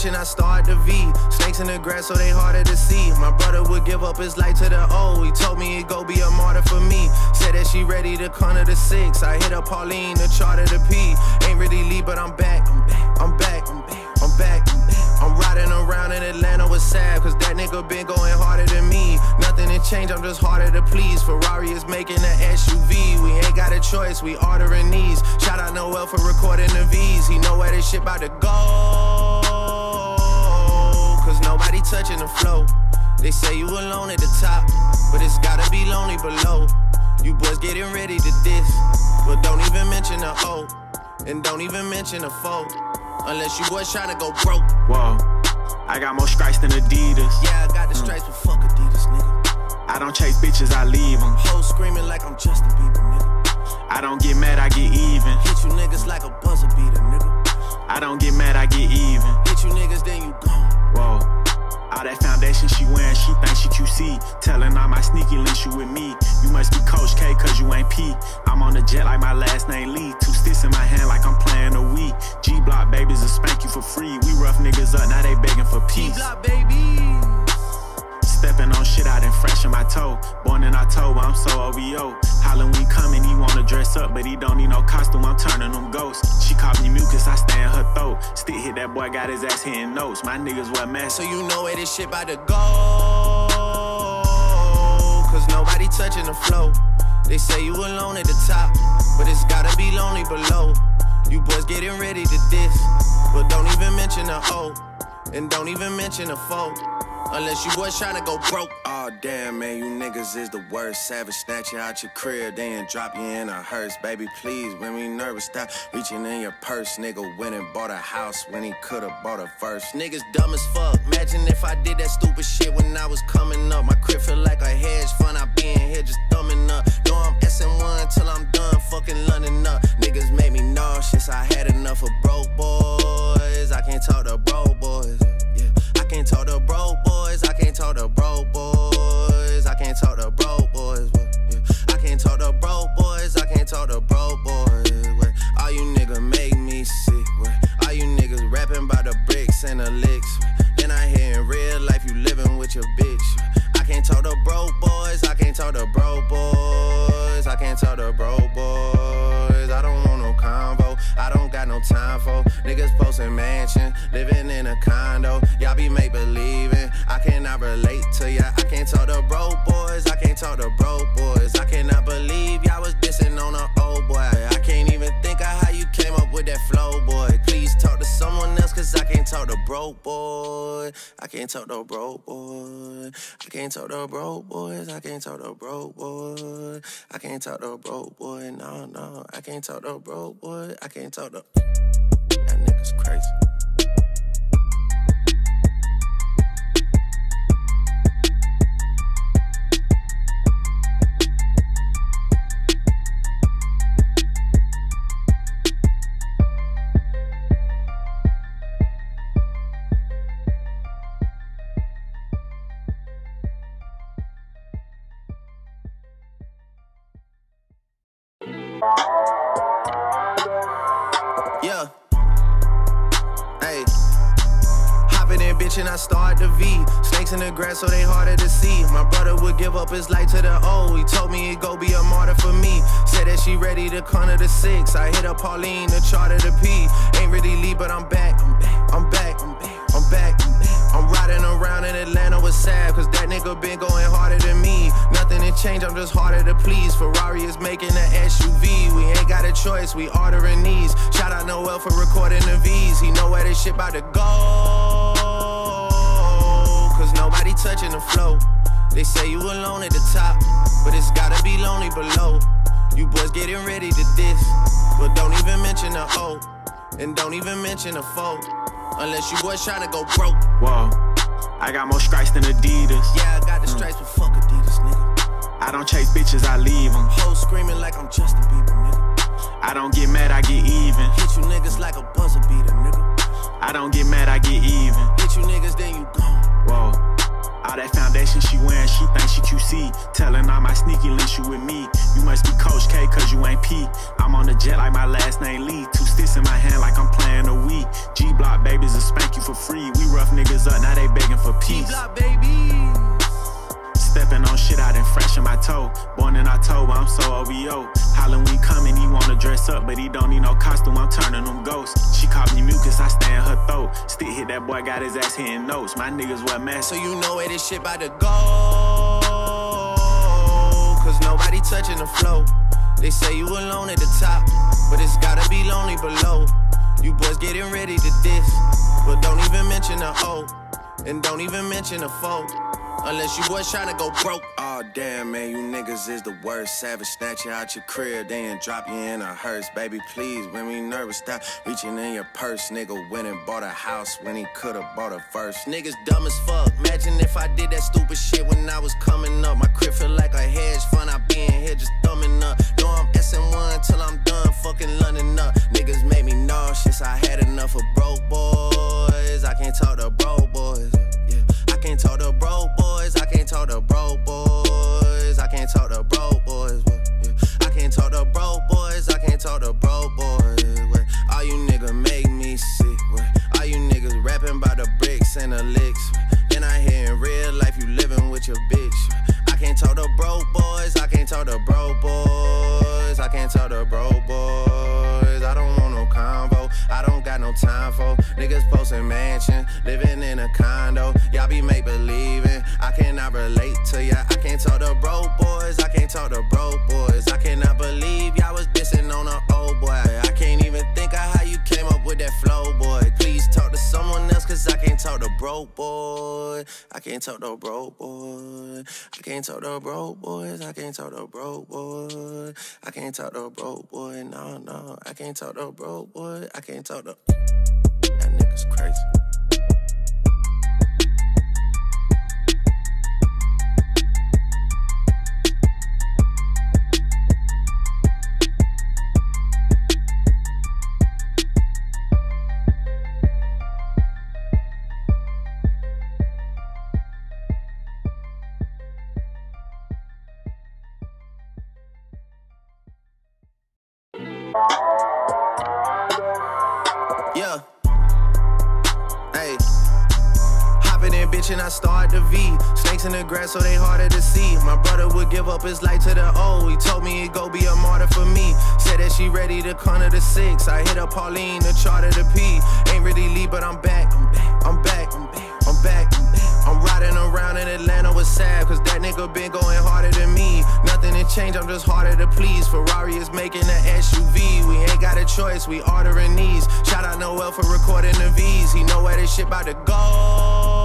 bitch and I start the V. Snakes in the grass so they harder to see. My brother would give up his life to the O. He told me he'd go be a martyr for me. Said that she ready to corner the six. I hit up Pauline to charter the P. Ain't really leave, but I'm back. I'm back. I'm back. I'm back. I'm back. I'm riding around in Atlanta with Sav, cause that nigga been going harder than me. Nothing to change, I'm just harder to please. Ferrari is making an S U V. We ain't got a choice, we ordering these. Shout out Noel for recording the V's. He know where this shit about to go, cause nobody touching the flow. They say you alone at the top, but it's gotta be lonely below. You boys getting ready to diss, but don't even mention the O, and don't even mention the foe, unless you boys tryna go broke. Whoa, I got more stripes than Adidas. Yeah, I got the stripes, but fuck Adidas, nigga. I don't chase bitches, I leave them. Hoes screaming like I'm Justin Bieber, nigga. I don't get mad, I get even. Hit you niggas like a buzzer beater, nigga. I don't get mad, I get even. Hit you niggas, then you gone. Whoa, all that foundation she wearing, she thinks she Q C. Telling all my sneaky links you with me. You must be Coach K, cause you ain't P. I'm on the jet like my last name Lee. Two sticks in my hand like I'm playing a Wii. G-Block babies will spank you for free. We rough niggas up, now they begging for peace. G-Block babies. Stepping on shit out and fresh in my toe. Born in October, I'm so O V O. Halloween coming, he wanna dress up, but he don't need no costume, I'm turning them ghosts. She called me mucus, I stay in her throat. Stick hit that boy, got his ass hitting notes. My niggas wear masks, so you know where this shit about to go, cause nobody touching the flow. They say you alone at the top, but it's gotta be lonely below. You boys getting ready to diss, but don't even mention the O, and don't even mention the foe, unless you boys tryna go broke. Oh damn, man, you niggas is the worst. Savage, snatch you out your crib, then drop you in a hearse. Baby, please, when we nervous, stop reaching in your purse. Nigga went and bought a house when he could've bought a first. Niggas dumb as fuck. Imagine if I did that stupid shit when I was coming up. My crib feel like a hedge fund. I be in here just thumbing up. Know I'm S M one till I'm done fucking London up. Niggas made me nauseous. I had enough of broke boys. I can't talk to broke boys. Yeah, I can't talk to broke boys. I can't talk to broke boys. I can't talk to broke boys. Yeah, I can't talk to broke boys. I can't talk to broke boys. Wait, all you niggas make me sick. Wait, all you niggas rapping about the bricks and the licks. Then I hear in real life you living with your bitch. I can't talk to broke boys. I can't talk to broke boys. I can't talk to broke boys. I don't want no convo. I don't got no time for niggas posting mansion, living in a condo. Y'all be make believing. I cannot relate to ya. I can't talk to broke boys. I can't talk to broke boys. I cannot believe y'all was dissing on a old boy. I can't even think of how you came up with that flow, boy. Please talk to someone else, cause I can't talk to broke boy. I can't talk to broke boy. I can't talk to broke boys. I can't talk to broke boy. I can't talk to broke boy. No, no. I can't talk to broke boy. I can't talk to. That nigga's crazy. Yeah. Hey. Hopping in, bitch, and I start the V. Snakes in the grass so they harder to see. My brother would give up his life to the O. He told me he'd go be a martyr for me. Said that she ready to corner the six. I hit up Pauline to charter the P. Ain't really leave, but I'm back. I'm back. I'm back. I'm back. I'm back. I'm riding around in Atlanta with Sav, cause that nigga been going harder than me. Nothing to change, I'm just harder to please. Ferrari is making an S U V. We ain't got a choice, we ordering these. Shout out Noel for recording the V's. He know where this shit about to go, cause nobody touching the flow. They say you alone at the top, but it's gotta be lonely below. You boys getting ready to diss, but don't even mention the O, and don't even mention the foe, unless you boys tryna go broke. Whoa, I got more stripes than Adidas. Yeah, I got the stripes, but fuck Adidas, nigga. I don't chase bitches, I leave them. Hoes screaming like I'm Justin Bieber, nigga. I don't get mad, I get even. Hit you niggas like a buzzer beater, nigga. I don't get mad, I get even. Hit you niggas, then you gone. Whoa, all that foundation she wearing, she thinks she Q C. Telling all my sneaky links you with me. You must be Coach K, cause you ain't P. I'm on the jet like my last name Lee. Two sticks in my hand like I'm playing a Wii. G-Block babies will spank you for free. We niggas up, now they begging for peace. G-Block, baby. Stepping on shit out and fresh in my toe. Born in October, I'm so O V O. Halloween coming, he wanna dress up, but he don't need no costume, I'm turning them ghosts. She called me mucus, I stay in her throat. Stick hit that boy, got his ass hitting notes. My niggas wear masks, so you know where this shit about to go. Cause nobody touching the flow. They say you alone at the top, but it's gotta be lonely below. You boys getting ready to diss, but don't even mention the O, and don't even mention the foe. Unless you boys tryna go broke. Oh damn, man, you niggas is the worst. Savage, snatch you out your crib, then drop you in a hearse. Baby, please, when we nervous, stop reaching in your purse. Nigga went and bought a house when he could've bought a first. Niggas dumb as fuck. Imagine if I did that stupid shit when I was coming up. My crib feel like a hedge fund. I be in here just thumbing up. Know I'm S M one till I'm done fucking London up. Niggas make me nauseous. I had enough of broke boys. I can't talk to broke boys. Yeah, I can't talk to broke boys. I can't talk to broke boys. I can't talk to broke boys. Yeah, I can't talk to broke boys. I can't talk to broke boys. Wait, all you niggas make me sick. Wait, all you niggas rapping about the bricks and the licks. Then I hear in real life you living with your bitch. I can't talk to broke boys. I can't talk to broke boys. I can't talk to broke boys. I don't want no convo. I don't got no time for niggas posting mansion, living in a condo. Y'all be make believing. I cannot relate to ya. I can't talk to broke boys. I can't talk to broke boys. I cannot believe y'all was dissing on an old boy. I can't even think of how you came up with that flow, boy. Please talk to someone else, cause I can't talk to broke boy. I can't talk to broke boy. I can't talk to broke boys. I can't talk to broke boy. I can't talk to broke boy. No, no. I can't talk to broke boy. I can't talk to. That nigga's crazy. Yeah. Hey. Hopping in, bitch, and I start the V. Snakes in the grass, so they harder to see. My brother would give up his life to the O. He told me he'd go be a martyr for me. Said that she ready to corner the six. I hit up Pauline to charter the P. Ain't really leave, but I'm back. I'm back. I'm back. I'm back. I'm back. I'm riding around in Atlanta with Sav, cause that nigga been going harder than me. Nothing to change, I'm just harder to please. Ferrari is making an S U V. We ain't got a choice, we ordering these. Shout out Noel for recording the V's. He know where this shit about to go.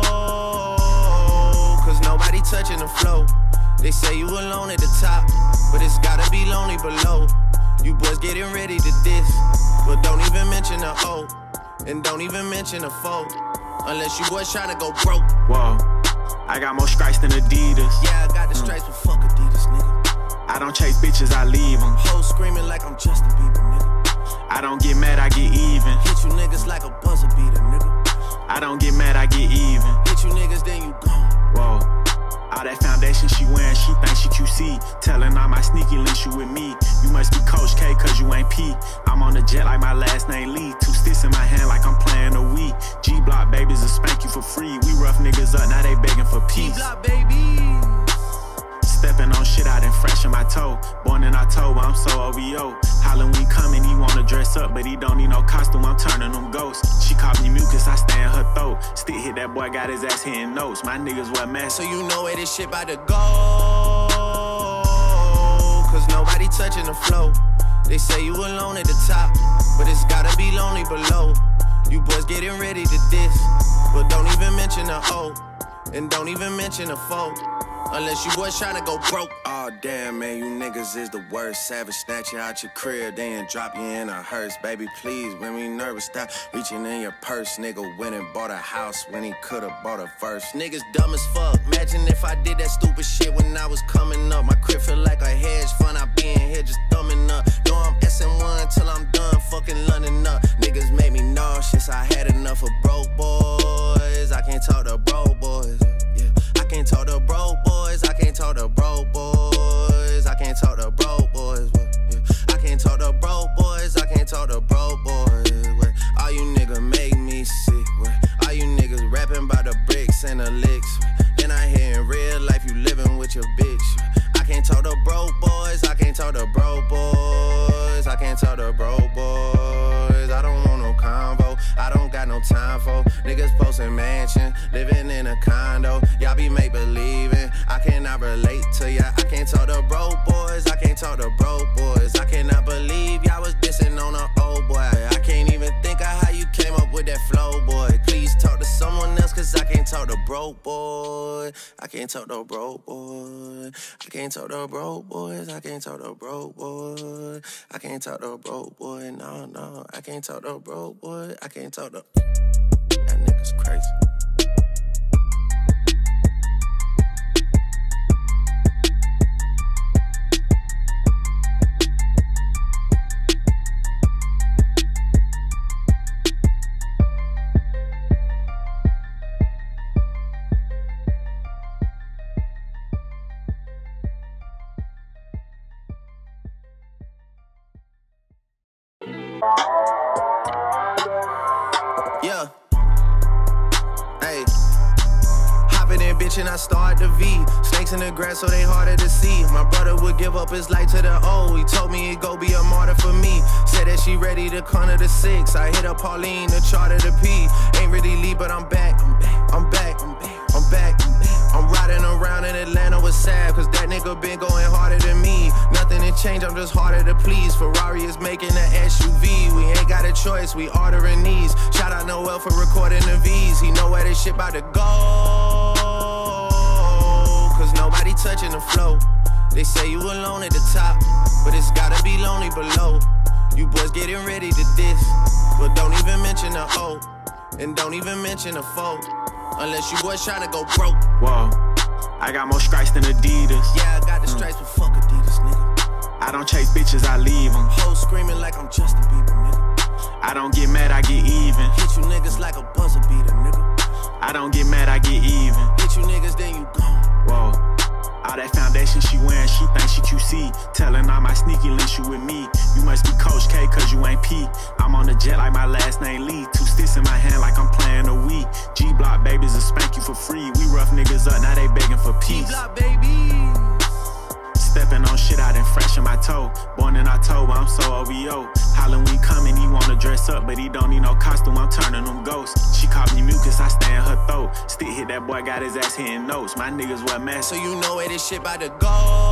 Cause nobody touching the flow. They say you alone at the top, but it's gotta be lonely below. You boys getting ready to diss, but don't even mention the O, and don't even mention the foe. Unless you boys tryna go broke. Whoa, I got more stripes than Adidas. Yeah, I got the stripes, mm. but fuck Adidas, nigga. I don't chase bitches, I leave them. Hoes screaming like I'm Justin Bieber, nigga. I don't get mad, I get even. Hit you niggas like a buzzer beater, nigga. I don't get mad, I get even. Hit you niggas, then you gone. Whoa. All that foundation she wearing, she thinks she Q C. Telling all my sneaky links you with me. You must be Coach K, cause you ain't P. I'm on the jet like my last name Lee. Two sticks in my hand like I'm playing a Wii. G-Block babies will spank you for free. We rough niggas up, now they begging for peace. G-Block, baby. Stepping on shit out and fresh in my toe. Born in October, I'm so O V O. Halloween coming, he wanna dress up, but he don't need no costume, I'm turning them ghosts. She called me mucus, I stay in her throat. Stick hit that boy, got his ass hitting notes. My niggas wear masks, so you know where this shit about to go. Cause nobody touching the flow. They say you alone at the top, but it's gotta be lonely below. You boys getting ready to diss, but don't even mention the O, and don't even mention the foe. Unless you boys tryna go broke. Oh damn, man, you niggas is the worst. Savage, snatch you out your crib, then drop you in a hearse. Baby, please, when we nervous, stop reaching in your purse. Nigga went and bought a house when he could've bought a first. Niggas dumb as fuck. Imagine if I did that stupid shit when I was coming up. My crib feel like a hedge fund. I be in here just thumbing up. Know I'm S M one till I'm done fucking London up. Niggas made me nauseous. I had enough of broke boys. I can't talk to broke boys. Yeah, I can't talk to broke boys. I can't talk to broke boys. I can't talk to broke boys. Yeah, I can't talk to broke boys. I can't talk to broke boys. All you niggas make me sick. All you niggas rapping about the your bitch. I can't talk to broke boys, I can't talk to broke boys. I can't talk to broke boys. I don't want no convo, I don't got no time for niggas posting mansion, living in a condo. Y'all be make believing, I cannot relate to ya. I can't talk to broke boys, I can't talk to broke boys. I cannot believe y'all was dissing on an old boy. I can't even think of how you came up with that flow, boy. Please talk to someone else, cause I can't talk to broke boy. I can't talk to broke boy. I can't talk to broke boys. I can't talk to broke boy. I can't talk to broke boy. No, no. I can't talk to broke boy. I can't talk to. That nigga's crazy. Yeah. Hey. Hopping in, bitch, and I start the V. Snakes in the grass, so they harder to see. My brother would give up his life to the O. He told me he'd go be a martyr for me. Said that she ready to corner the six. I hit up Pauline to charter the P. Ain't really leave, but I'm back. I'm back. I'm back. I'm back. I'm back. I'm riding around in Atlanta with Sav, cause that nigga been going harder than me. Nothing to change, I'm just harder to please. Ferrari is making an S U V. We ain't got a choice, we ordering these. Shout out Noel for recording the V's. He know where this shit about to go, cause nobody touching the flow. They say you alone at the top, but it's gotta be lonely below. You boys getting ready to diss, but don't even mention the O, and don't even mention the foe, unless you boys trying to go broke. Whoa, I got more stripes than Adidas. Yeah, I got the stripes, but fuck Adidas, nigga. I don't chase bitches, I leave them. Hoes screaming like I'm Justin Bieber, nigga. I don't get mad, I get even. Hit you niggas like a buzzer beater, nigga. I don't get mad, I get even. Hit you niggas, then you gone. Whoa, all that foundation she wearing, she thinks she Q C. Telling all my sneaky links you with me. You must be Coach K, cause you ain't P. I'm on the jet like my last name Lee. Two sticks in my hand like I'm playing a Wii. G-Block babies will spank you for free. We rough niggas up, now they begging for peace. G-Block babies. Stepping on shit I done fresh in my toe. Born in October, I'm so O V O. Halloween coming, he wanna dress up, but he don't need no costume, I'm turning them ghosts. She called me mucus, I stay in her throat. Stick hit that boy, got his ass hitting notes. My niggas wear masks, so you know where this shit about to go,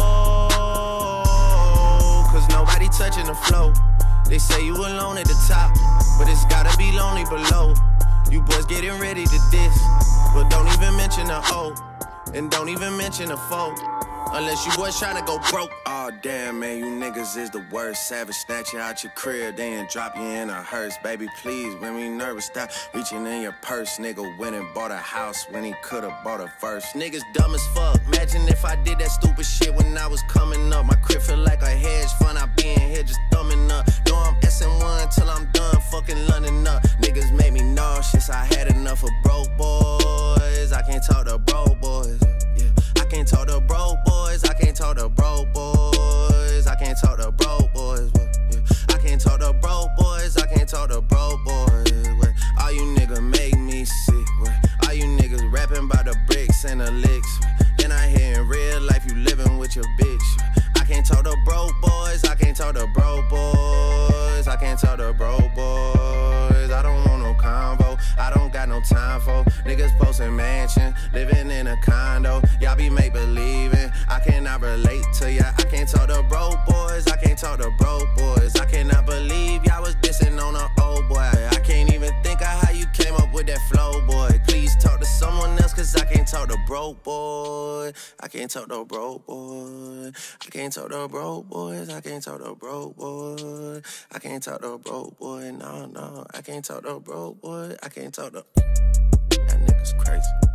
cause nobody touching the flow. They say you alone at the top, but it's gotta be lonely below. You boys getting ready to diss, but don't even mention the O, and don't even mention the foe, unless you boys tryna go broke. Oh damn, man, you niggas is the worst. Savage, snatch you out your crib, then drop you in a hearse. Baby, please, when we nervous, stop reaching in your purse. Nigga went and bought a house when he could've bought it first. Niggas dumb as fuck. Imagine if I did that stupid shit when I was coming up. My crib feel like a hedge fund. I be in here just thumbing up. Know I'm S and one till I'm done fucking London up. Niggas make me nauseous. I had enough of broke boys. I can't talk to broke boys. Yeah, I can't talk to broke boys. I can't talk to broke boys. I can't talk to broke boys. Yeah, I can't talk to broke boys. I can't talk to broke boys. Wait, all you niggas make me sick. Wait, all you niggas rapping about the bricks and the licks. Then I hear in real life you living with your bitch. I can't talk to broke boys. I can't talk to broke boys. I can't talk to broke boys. I don't want no convo. I don't got no time for niggas posting mansion, living in a condo. Y'all be make believing, I cannot relate to ya. I can't talk to broke boys. I can't talk to broke boys. I cannot believe y'all was dissing on an old boy. I can't even think of how you came up with that flow, boy. Please talk to someone else, cause I can't talk to broke boy. I can't talk to broke boy. I can't talk to broke boys. I can't talk to broke boy. I can't talk to broke boy. No, no. I can't talk to broke boy. I can't talk to. That nigga's crazy.